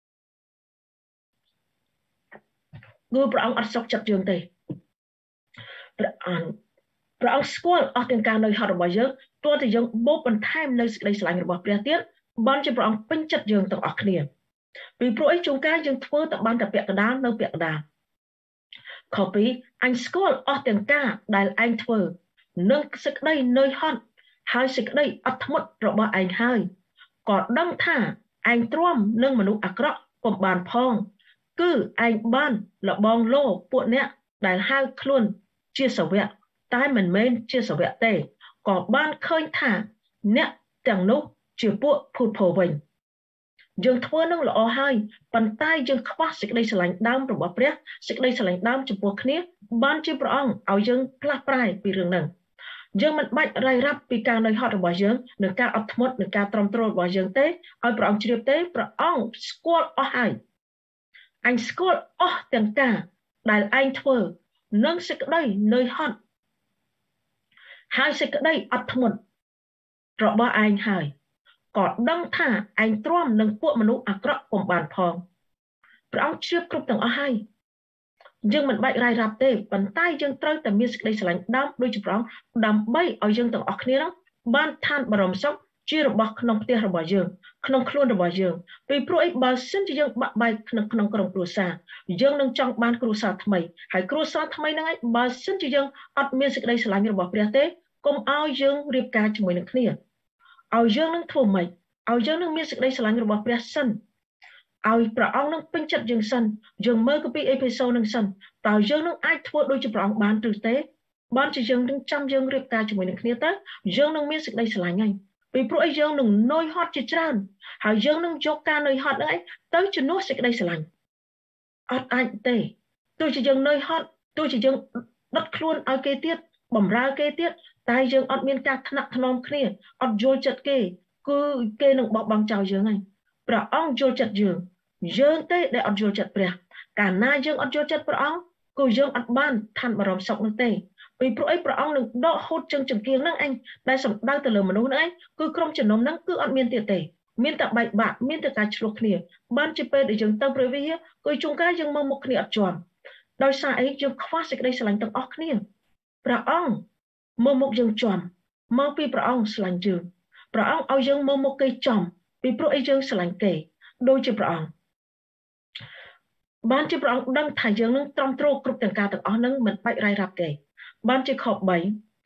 គឺព្រះអង្គអត់សុខចិត្តយើងទេព្រះអង្គព្រះអង្គស្គាល់អស់ទាំងការនៅហត់របស់យើងទោះតែយើងបូកបន្ថែមនៅសេចក្តីស្រឡាញ់របស់ព្រះទៀតបានជាព្រះអង្គពេញចិត្តយើងទាំងអស់គ្នាពីព្រោះអីជួនកាលយើងធ្វើតែបានតែពាក់កណ្ដាលនៅពាក់កណ្ដាលខុសពីអញស្គាល់អស់ទាំងការដែលឯងធ្វើនឹងសេចក្តីនៅហត់ហើយសេចក្តីអត់ធ្មត់របស់ឯងហើយក៏ដឹងថាឯងទ្រាំនឹងមនុស្សអាក្រក់ពុំបានផងគឺឯងបានលបងលោពួកអ្នកដែលហៅខ្លួនជាសាវកតែមិនមែនជាសាវកទេក៏បានឃើញថាអ្នកទាំងនោះជាពួកភូតភរវិញយើងធ្វើនឹងល្អហើយប៉ុន្តែយើងខ្វះសេចក្តីស្រឡាញ់ដើមរបស់ព្រះសេចក្តីស្រឡាញ់ដើមចំពោះគ្នាបានជាព្រះអង្គឲ្យយើងផ្លាស់ប្រែពីរឿងហ្នឹងយើងមិនបាច់រាយរាប់ពីការនៅហត់របស់យើងនិងការអត់ធ្មត់និងការទ្រាំទ្ររបស់យើងទេឲ្យព្រះអង្គជ្រាបទេព្រះអង្គស្គាល់អស់ហើយអញស្គាល់អស់ទាំងការដែលឯងធ្វើនិងសេចក្តីនៅហត់ហើយសេចក្តីអត់ធ្មត់របស់ឯងហើយក៏ដឹងថាឯងទ្រាំនឹងពួកមនុស្សអាក្រក់ពុំបានផងព្រះអង្គជ្រាបគ្រប់ទាំងអស់ហើយយើងមិនបាច់រាយរាប់ទេប៉ុន្តែយើងត្រូវតែមានសេចក្តីស្រឡាញ់ដើមដូចជាព្រះអង្គដើម្បីឲ្យយើងទាំងអស់គ្នាបានឋានបរមសុខជារបស់ក្នុងផ្ទះរបស់យើងក្នុងខ្លួនរបស់យើងពីព្រោះអីបើសិនជាយើងបាក់បែកក្នុងក្នុងក្រុមគ្រួសារយើងនឹងចង់បានគ្រួសារថ្មីហើយគ្រួសារថ្មីហ្នឹងឯងបើសិនជាយើងអត់មានសេចក្តីស្រឡាញ់របស់ព្រះទេកុំឲ្យយើងរៀបការជាមួយនឹងគ្នាឲ្យយើងនឹងធ្វើម៉េចឲ្យយើងនឹងមានសេចក្តីស្រឡាញ់របស់ព្រះសិនឲ្យព្រះអង្គនឹងពេញចិត្តយើងសិនយើងមើលកាពីអេភេសូនឹងសិនតើយើងនឹងអាចធ្វើដូចជាព្រះអង្គបានឬទេបានជាយើងនឹងចាំយើងរៀបការជាមួយនឹងគ្នាទៅយើងនឹងមានសេចក្តីស្រឡាញ់ហើយពីព្រោះអីយើងនឹងនឿយហត់ជាច្រើនហើយយើងនឹងយកការនឿយហត់ហ្នឹងឯងទៅជំនួសសេចក្តីស្រឡាញ់អត់អាចទេទោះជាយើងនឿយហត់ទោះជាយើងដុតខ្លួនឲ្យគេទៀតបំរើគេទៀតតែយើងអត់មានការថ្នាក់ថ្នមគ្នាអត់យល់ចិត្តគេគឺគេនឹងបោះបង់ចោលយើងហើយព្រះអង្គយល់ចិត្តយើងយើងទេដែលអត់យល់ចិត្តព្រះកាលណាយើងអត់យល់ចិត្តព្រះអង្គគឺយើងអត់បានឋានបរមសុខនោះទេពីព្រោះអីព្រះអង្គនឹងដកហូតជើងចង្គៀងហ្នឹងឯងដែលសំដៅទៅលើមនុស្សហ្នឹងឯងគឺក្រុមជំនុំហ្នឹងគឺអត់មានទៀតទេមានតែបែកបាក់មានតែការឆ្លោះគ្នាបានជាពេលដែលយើងទៅព្រះវិហារគឺជួនកាលយើងមើលមុខគ្នាអត់ជាប់ដោយសារអីយើងខ្វះសេចក្តីស្រឡាញ់ទាំងអស់គ្នាព្រះអង្គមើលមុខយើងជាប់មកពីព្រះអង្គស្រឡាញ់យើងព្រះអង្គឲ្យយើងមើលមុខគេចំពីព្រោះអីយើងស្រឡាញ់គេដូចជាព្រះអង្គបានជាព្រះអង្គដឹងថាយើងនឹងទ្រាំទ្រគ្រប់ទាំងការទាំងអស់ហ្នឹងមិនបាច់រាយរាប់ទេបានជាខបី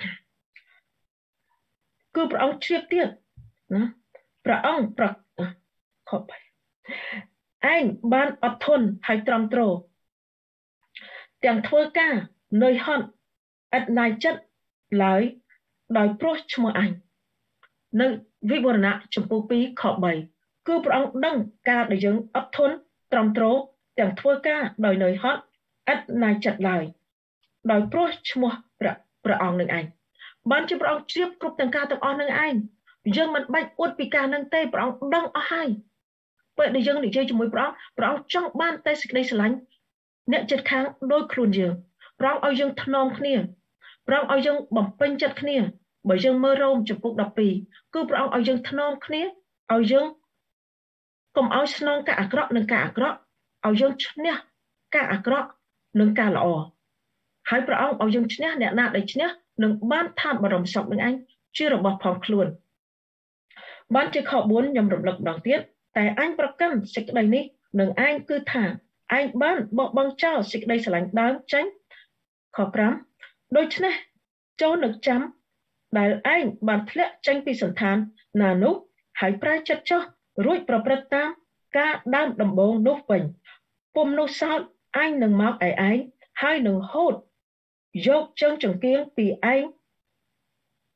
គឺព្រះអង្គជ្រាបទៀតណាព្រះអង្គប្រខបីឯងបានអត់ធន់ហើយទ្រាំទ្រទាំងធ្វើការនឿយហត់ឥតណាយចិត្តឡើយដោយព្រោះឈ្មោះអញនៅវិវរណៈចំពោះពីរខបីគឺព្រះអង្គដឹងការដែលយើងអត់ធន់ទ្រាំទ្រទាំងធ្វើការដោយនឿយហត់ឥតណាយចិត្តឡើយដោយព្រោះឈ្មោះព្រះព្រះអង្គនឹងឯងបានជាព្រះអង្គជ្រាបគ្រប់ទាំងការទាំងអស់នឹងឯងយើងមិនបាច់អួតពីការនឹងទេព្រះអង្គដឹងអស់ហើយពេលដែលយើងនិយាយជាមួយព្រះអង្គព្រះអង្គចង់បានតែសេចក្តីស្រឡាញ់អ្នកចិត្តខាងដោយខ្លួនយើងព្រះអង្គឲ្យយើងថ្នមគ្នាព្រះអង្គឲ្យយើងបំពេញចិត្តគ្នាបើយើងមើលរ៉ូមចំពុកដប់ពីរគឺព្រះអង្គឲ្យយើងថ្នមគ្នាឲ្យយើងកុំឲ្យស្នងការអាក្រក់និងការអាក្រក់ឲ្យយើងឈ្នះការអាក្រក់និងការល្អហើយព្រះអង្គឲ្យយើងឈ្នះអ្នកណាដែលឈ្នះនឹងបានឋានបរមសុខនឹងឯងជារបស់ផងខ្លួនបានជាខបួនខ្ញុំរំលឹកម្ដងទៀតតែអញប្រកាន់សេចក្តីនេះនឹងឯងគឺថាឯងបានបោះបង់ចោលសេចក្តីស្រឡាញ់ដើមចេញខប្រាំដូច្នេះចូលនឹកចាំដែលឯងបានធ្លាក់ចេញពីសន្តានណានោះហើយប្រែចិត្តចុះរួចប្រព្រឹត្តតាមការដើមដំបូងនោះវិញពុំនោះសោតឯងនឹងមកឯឯងហើយនឹងហូតយកជើងចង្គៀងពីឯង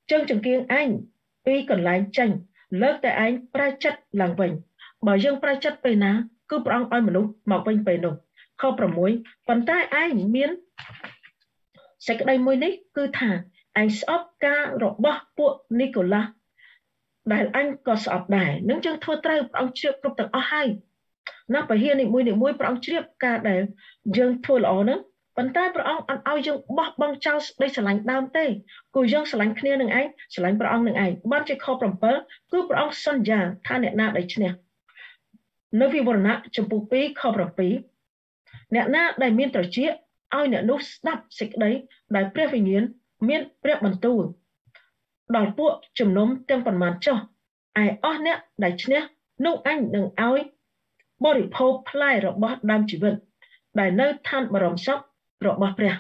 chân chừng kiêng anh pi còn lại tranh lớp tại anh pra chất làng vịnh bởi dân pra chất về ná cứ prong oi manu mọc vinh về nụ khôngប្រមួយប៉ុន្តែឯងមានសេចក្តីមួយនេះគឺថាឯងស្អប់ការរបស់ពួកនីកូឡាដែលអញក៏ស្អប់ដែរនឹងចឹងធ្វើត្រូវព្រះអង្គជ្រាបគ្រប់ទាំងអស់ហើយណាពហិនីមួយនីមួយព្រះអង្គជ្រាបការដែលយើងធ្វើល្អហ្នឹងប៉ុន្តែព្រះអង្គអត់ឲ្យយើងបោះបង់ចោលស្ដីស្រឡាញ់ដើមទេគូយើងស្រឡាញ់គ្នានឹងឯងស្រឡាញ់ព្រះអង្គនឹងឯងបានជាខbảyគឺព្រះអង្គសន្យាថាអ្នកណាដែលឈ្នះនៅវិវរណៈចំពោះពីរខbảyអ្នកណាដែលមានត្រចៀកឲ្យអ្នកនោះស្ដាប់សេចក្តីដែលព្រះវិញ្ញាណមានព្រះបន្ទូលដល់ពួកជំនុំទាំងប៉ុន្មានចុះឯអស់អ្នកដែលឈ្នះនោះអញនឹងឲ្យបរិភោគផ្លែរបស់ដើមជីវិតដែលនៅឋានបរមសុខរបស់ព្រះ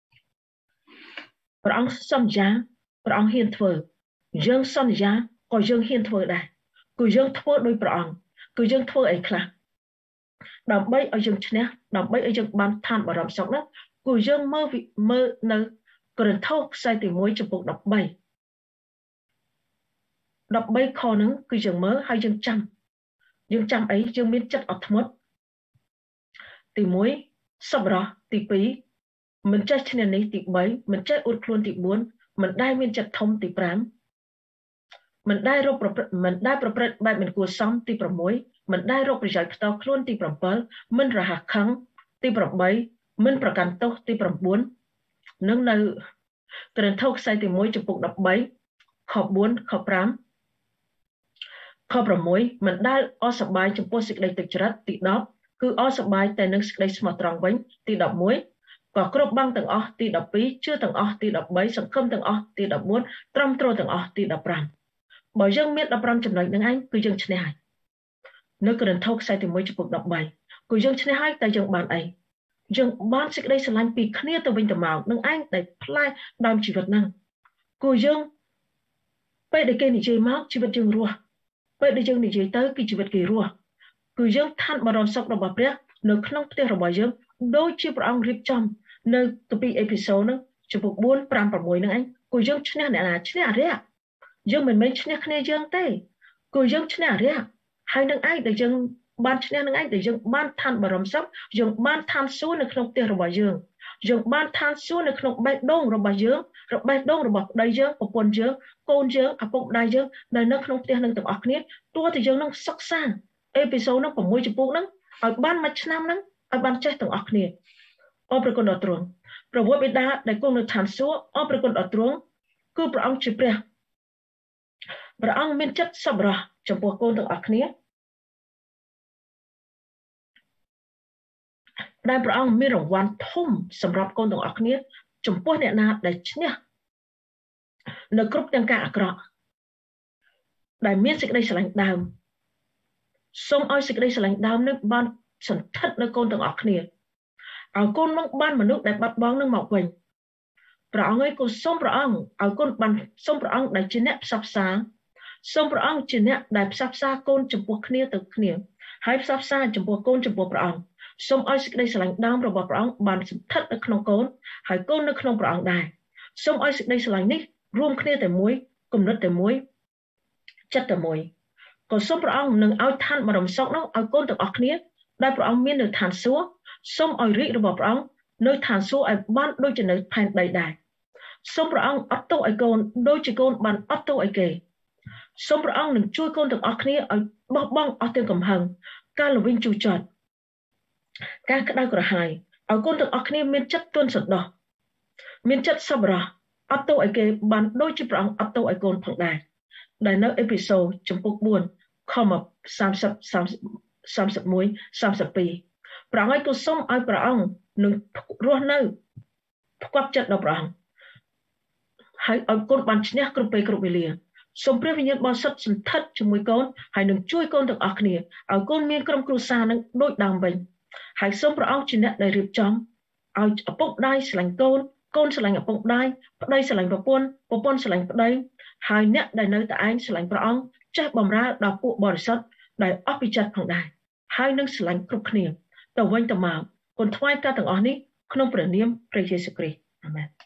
ព្រះអង្គសន្យាព្រះអង្គហ៊ានធ្វើយើងសន្យាក៏យើងហ៊ានធ្វើដែរគឺយើងធ្វើដោយព្រះអង្គគឺយើងធ្វើអីខ្លះដើម្បីឲ្យយើងឈ្នះដើម្បីឲ្យយើងបានឋានបរមសុខនោះគឺយើងមើលមើលនៅកូរិនថូសខ្សែទីមួយចំពុក13 13ខហ្នឹងគឺយើងមើលហើយយើងចាំយើងចាំអីយើងមានចិត្តអត់ធ្មត់ទីមួយសប្បុរសទីពីរមិនចេះឈ្នះនេះទីបីមិនចេះអួតខ្លួនទីបួនមិនដែលមានចិត្តធំទីប្រាំមិនដែលរកប្រព្រឹត្តមិនដែលប្រព្រឹត្តបែបមិនគួរសមទីប្រាំមិនដែលរកប្រយោជន៍ផ្ទាល់ខ្លួនទីប្រាំមិនរហ័សខឹងទីប្រាំមិនប្រកាន់ទោសទីប្រាំនឹងនៅកូរិនថូសខ្សែទីមួយចំពុក13ខ4ខ5ខ6មិនដែលអសប្បាយចំពោះសេចក្តីទុច្ចរិតទី10គឺអសប្បាយតែនឹងសេចក្តីស្មោះត្រង់វិញទី11ក៏គ្រប់បាំងទាំងអស់ទី12ជឿទាំងអស់ទី13សង្ឃឹមទាំងអស់ទី14ត្រឹមត្រូវទាំងអស់ទី15បើយើងមាន15ចំណុចនឹងឯងគឺយើងឈ្នះហើយនៅកូរិនថូសខ្សែទីមួយចំពុក13គឺយើងឈ្នះហើយតែយើងបានអីយើងបានសេចក្តីស្រឡាញ់ពីគ្នាទៅវិញទៅមកនឹងឯងដែលផ្លែដើមជីវិតហ្នឹងគឺយើងពេលដែលគេនិយាយមកជីវិតយើងរស់ពេលដែលយើងនិយាយទៅគឺជីវិតគេរស់គឺយើងឋានបរមសុខរបស់ព្រះនៅក្នុងផ្ទះរបស់យើងដូចជាព្រះអង្គរៀបចំនៅកាពីអេពីសូតហ្នឹងចំពុក4 5 6ហ្នឹងឯងគឺយើងឈ្នះអ្នកណាឈ្នះអរិយយើងមិនមែនឈ្នះគ្នាយើងទេគឺយើងឈ្នះអរិយហើយនឹងឯងដែលយើងបានឈ្នះនឹងឯងដែលយើងបានឋានបរមសុខយើងបានឋានសួគ៌នៅក្នុងផ្ទះរបស់យើងយើងបានឋានសួគ៌នៅក្នុងបេះដូងរបស់យើងរបេះដូងរបស់ប្តីយើងប្រពន្ធយើងកូនយើងឪពុកម្ដាយយើងដែលនៅក្នុងផ្ទះនឹងទាំងអស់គ្នាទោះតែយើងនឹងសិក្សាអេពីសូតនឹង6ចំពោះហ្នឹងឲ្យបានមួយឆ្នាំហ្នឹងឲ្យបានចេះទាំងអស់គ្នាអរព្រគុណដល់ទ្រង់ព្រះវរបិតាដែលគង់នៅឋានសួគ៌អរព្រគុណដល់ទ្រង់គឺព្រះអង្គជាព្រះព្រះអង្គមានចិត្តសប្បុរសចំពោះកូនទាំងអស់គ្នាដែលព្រះអង្គមានរង្វាន់ធំសម្រាប់កូនទាំងអស់គ្នាចំពោះអ្នកណាដែលឈ្នះនៅគ្រប់ទាំងការអាក្រក់ដែលមានសេចក្តីស្រឡាញ់ដើមសូមឲ្យសេចក្តីស្រឡាញ់ដើមនេះបានសន្ធិដ្ឋនៅកូនទាំងអស់គ្នាឲ្យកូននឹងបានមនុស្សដែលបាត់បង់នឹងមកវិញព្រះអង្គឯងក៏សូមព្រះអង្គឲ្យកូនបានសូមព្រះអង្គដែលជាអ្នកផ្សះផ្សាសូមព្រះអង្គជាអ្នកដែលផ្សះផ្សាកូនចំពោះគ្នាទៅគ្នាហើយផ្សះផ្សាចំពោះកូនចំពោះព្រះអង្គសូមឲ្យសេចក្តីស្រឡាញ់ដើមរបស់ព្រះអង្គបានសន្ធិដ្ឋនៅក្នុងកូនហើយកូននៅក្នុងព្រះអង្គដែរសូមឲ្យសេចក្តីស្រឡាញ់នេះរួមគ្នាតែមួយគំនិតតែមួយចិត្តតែមួយក៏សូមព្រះអង្គនឹងឲ្យឋានបរមសុខនោះឲ្យកូនទាំងអស់គ្នាដែលព្រះអង្គមាននៅឋានសួគ៌សូមឲ្យរាជរបស់ព្រះអង្គនៅឋានសួគ៌ឲ្យបានដូចជានៅផែនដីដែរសូមព្រះអង្គអត់ទោសឲ្យកូនដូចជាកូនបានអត់ទោសឲ្យគេសូមព្រះអង្គនឹងជួយកូនទាំងអស់គ្នាឲ្យបោះបង់អស់ទាំងកំហឹងការល្វីងជូរចត់ការក្តៅក្រហាយឲ្យកូនទាំងអស់គ្នាមានចិត្តទន់សន្តោសមានចិត្តសប្បុរសអត់ទោសឲ្យគេបានដូចជាព្រះអង្គអត់ទោសឲ្យកូនផងដែរដែលនៅអេពីសូតចំពុក4ខ30 31 32ព្រះអង្គឲ្យក៏សូមឲ្យព្រះអង្គនឹងរស់នៅផ្គាប់ចិត្តដល់ព្រះអង្គហើយឲ្យកូនបានឈ្នះគ្រប់ពេលគ្រប់វេលាសូមព្រះវិញ្ញាណបរិសុទ្ធសន្ធិដ្ឋជាមួយកូនហើយនឹងជួយកូនទាំងអស់គ្នាឲ្យកូនមានក្រុមគ្រួសារនឹងដូចដើមវិញហើយសូមព្រះអង្គជាអ្នកដែលរៀបចំឲ្យឪពុកម្ដាយស្រឡាញ់កូនកូនស្រឡាញ់ឪពុកម្ដាយប្តីស្រឡាញ់ប្រពន្ធប្រពន្ធស្រឡាញ់ប្តីហើយអ្នកដែលនៅតែឯងស្រឡាញ់ព្រះអង្គចេះបម្រើដល់ពួកបរិសុទ្ធដែលអស់ពីចិត្តផងដែរហើយនឹងស្រឡាញ់គ្រប់គ្នាទៅវិញទៅមកគុណថ្វាយការទាំងអស់នេះក្នុងព្រះនាមព្រះយេស៊ូវគ្រីស្ទអាមែន